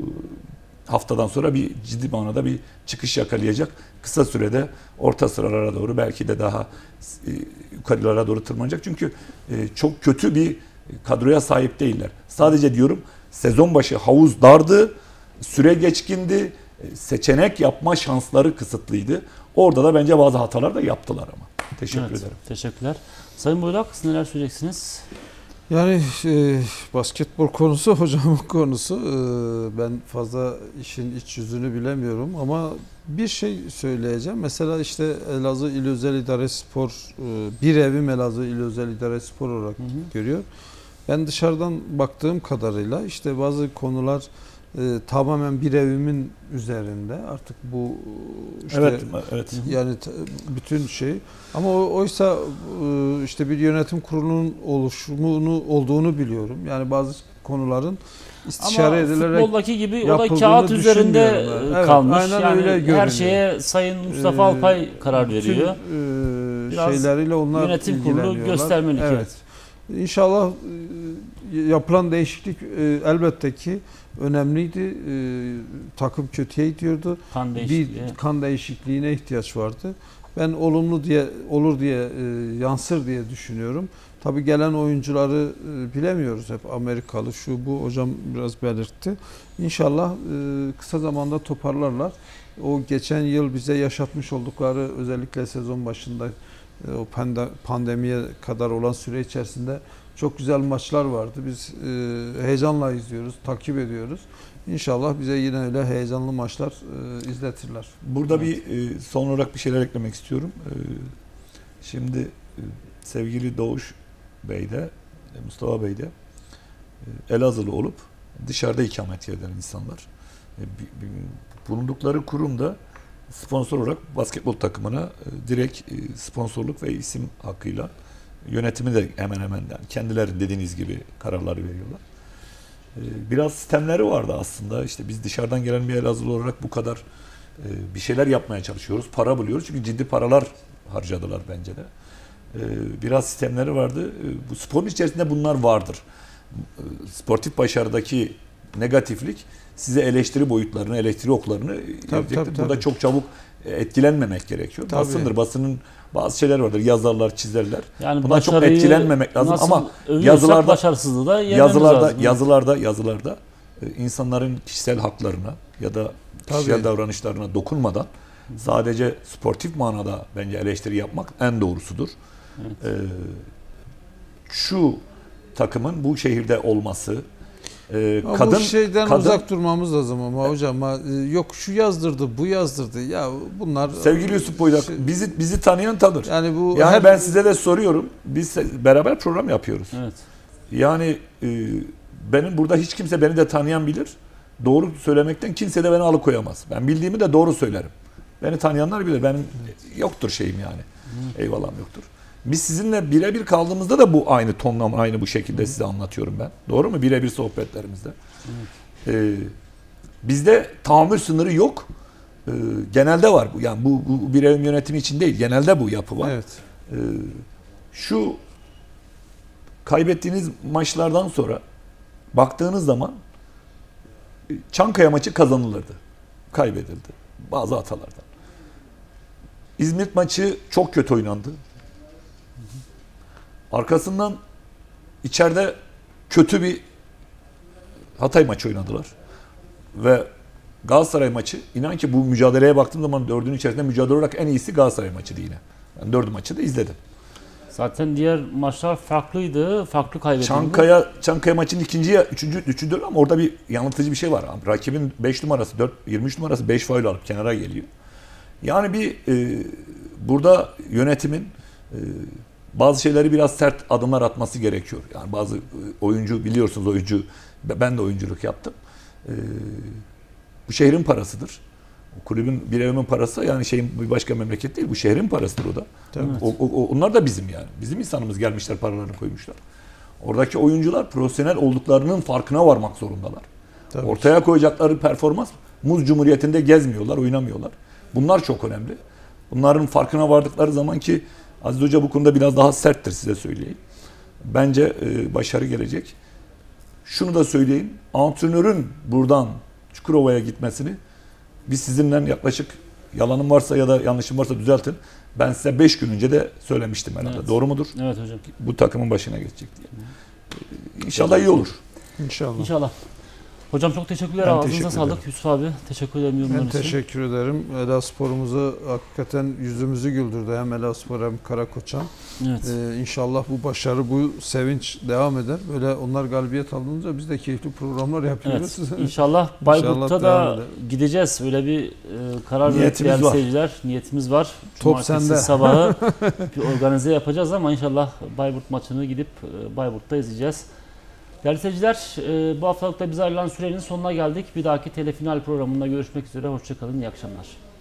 haftadan sonra bir ciddi manada bir çıkış yakalayacak. Kısa sürede orta sıralara doğru belki de daha yukarılara doğru tırmanacak. Çünkü çok kötü bir kadroya sahip değiller. Sadece diyorum sezon başı havuz dardı, süre geçkindi. Seçenek yapma şansları kısıtlıydı. Orada da bence bazı hatalar da yaptılar ama. Teşekkür evet, ederim. Teşekkürler. Sayın Buylak, siz neler söyleyeceksiniz? Yani e, basketbol konusu hocamın konusu. E, ben fazla işin iç yüzünü bilemiyorum ama bir şey söyleyeceğim. Mesela işte Elazığ İl Özel İdare Spor, e, bir evim Elazığ İl Özel İdare Spor olarak hı hı. görüyor. Ben dışarıdan baktığım kadarıyla işte bazı konular Ee, tamamen bir evimin üzerinde artık bu işte evet, evet. yani bütün şey ama oysa işte bir yönetim kurulunun oluşumunu olduğunu biliyorum. Yani bazı konuların istişare ama edilerek futboldaki gibi o da kağıt üzerinde evet, kalmış. Aynen yani öyle görünüyor. Her şeye Sayın Mustafa ee, Alpay karar veriyor. Bütün, e, şeyleriyle onlar yönetim kurulu göstermelik. Evet. İnşallah e, yapılan değişiklik e, elbette ki önemliydi. E, takım kötüye gidiyordu. Kan bir kan değişikliğine ihtiyaç vardı. Ben olumlu diye olur diye e, yansır diye düşünüyorum. Tabii gelen oyuncuları e, bilemiyoruz. Hep Amerikalı şu bu hocam biraz belirtti. İnşallah e, kısa zamanda toparlarlar. O geçen yıl bize yaşatmış oldukları özellikle sezon başında e, o pandemiye kadar olan süre içerisinde çok güzel maçlar vardı. Biz e, heyecanla izliyoruz, takip ediyoruz. İnşallah bize yine öyle heyecanlı maçlar e, izletirler. Burada evet. bir e, son olarak bir şeyler eklemek istiyorum. E, şimdi e, sevgili Doğuş Bey de, e, Mustafa Bey de e, Elazığlı olup dışarıda ikamet eden insanlar. E, b, b, bulundukları kurumda sponsor olarak basketbol takımına e, direkt e, sponsorluk ve isim hakkıyla yönetimi de hemen hemen yani kendileri dediğiniz gibi kararları veriyorlar. Biraz sistemleri vardı aslında. İşte biz dışarıdan gelen bir Elazığlı olarak bu kadar bir şeyler yapmaya çalışıyoruz. Para buluyoruz. Çünkü ciddi paralar harcadılar bence de. Biraz sistemleri vardı. Bu sporun içerisinde bunlar vardır. Sportif başarıdaki negatiflik size eleştiri boyutlarını, eleştiri oklarını tabii, tabii, burada tabii. çok çabuk etkilenmemek gerekiyor. Tabii. Basındır. Basının bazı şeyler vardır. Yazarlar, çizerler. Yani buna çok etkilenmemek lazım ama yazılarda başarısızlığı da yazılarda lazım. yazılarda yazılarda insanların kişisel haklarına ya da kişisel Tabii. davranışlarına dokunmadan Sadece sportif manada bence eleştiri yapmak en doğrusudur. Evet. Ee, şu takımın bu şehirde olması, e, Ama kadın bu şeyden kadın, uzak durmamız lazım ama hocam. Ha, e, Yok şu yazdırdı, bu yazdırdı. Ya bunlar sevgili Yusuf Boydak, şey- bizi bizi tanıyan tanır. yani bu Yani her ben size de soruyorum. Biz beraber program yapıyoruz. Evet. Yani e, benim burada hiç kimse beni de tanıyan bilir. Doğru söylemekten kimse de beni alıkoyamaz. Ben bildiğimi de doğru söylerim. Beni tanıyanlar bilir. Benim yoktur şeyim yani. Eyvallahım yoktur. Biz sizinle birebir kaldığımızda da bu aynı tonlama, aynı bu şekilde size anlatıyorum ben. Doğru mu? Birebir sohbetlerimizde. Ee, bizde tahammül sınırı yok. Ee, genelde var bu. Yani bu, bu bir evin yönetimi için değil. Genelde bu yapı var. evet. Ee, şu kaybettiğiniz maçlardan sonra baktığınız zaman Çankaya maçı kazanılırdı. Kaybedildi. Bazı hatalardan. İzmit maçı çok kötü oynandı. Arkasından içeride kötü bir Hatay maçı oynadılar. Ve Galatasaray maçı, inan ki bu mücadeleye baktığım zaman dördün içerisinde mücadele olarak en iyisi Galatasaray maçıydı yine. Ben dördü maçı da izledim. Zaten diğer maçlar farklıydı. Farklı kaybedildi. Çankaya Çankaya maçının ikinciye, üçüncü, üçüncü ama orada bir yanıltıcı bir şey var. Rakibin beş numarası, dört, yirmi üç numarası beş faul alıp kenara geliyor. Yani bir e, burada yönetimin e, bazı şeyleri biraz sert adımlar atması gerekiyor. Yani bazı oyuncu, biliyorsunuz oyuncu, ben de oyunculuk yaptım. E, bu şehrin parasıdır. O kulübün, bir evimin parası, yani şeyin bir başka memleket değil. Bu şehrin parasıdır o da. Tabii. O, o, onlar da bizim yani. Bizim insanımız gelmişler, paralarını koymuşlar. Oradaki oyuncular profesyonel olduklarının farkına varmak zorundalar. Tabii. Ortaya koyacakları performans, Muz Cumhuriyeti'nde gezmiyorlar, oynamıyorlar. Bunlar çok önemli. Bunların farkına vardıkları zaman, ki Aziz Hoca bu konuda biraz daha serttir, size söyleyeyim. Bence e, başarı gelecek. Şunu da söyleyeyim. Antrenörün buradan Çukurova'ya gitmesini biz sizinle yaklaşık, yalanım varsa ya da yanlışım varsa düzeltin. Ben size beş gün önce de söylemiştim herhalde. Evet. Doğru mudur? Evet hocam. Bu takımın başına geçecek diye. İnşallah iyi olur. İnşallah. İnşallah. Hocam çok teşekkürler. Ben Ağzınıza teşekkür sağlık. ederim. Yusuf abi teşekkür ederim Ben yorumlarınız için. teşekkür ederim. Elazığspor'umuzu hakikaten yüzümüzü güldürdü. Hem Elazığspor hem Karakoçan. Evet. Ee, inşallah bu başarı, bu sevinç devam eder. Böyle onlar galibiyet aldığında biz de keyifli programlar yapıyoruz. Evet. İnşallah Bayburt'ta İnşallah da devam eder. gideceğiz. Öyle bir e, karar verdik Niyetimiz değerli var. seyirciler. Niyetimiz var. Top Cumartesi sende. sabahı bir organize yapacağız ama inşallah Bayburt maçını gidip e, Bayburt'ta izleyeceğiz. Değerli seyirciler, e, bu haftalıkta bize ayrılan sürenin sonuna geldik. Bir dahaki telefinal programında görüşmek üzere. Hoşça kalın. İyi akşamlar.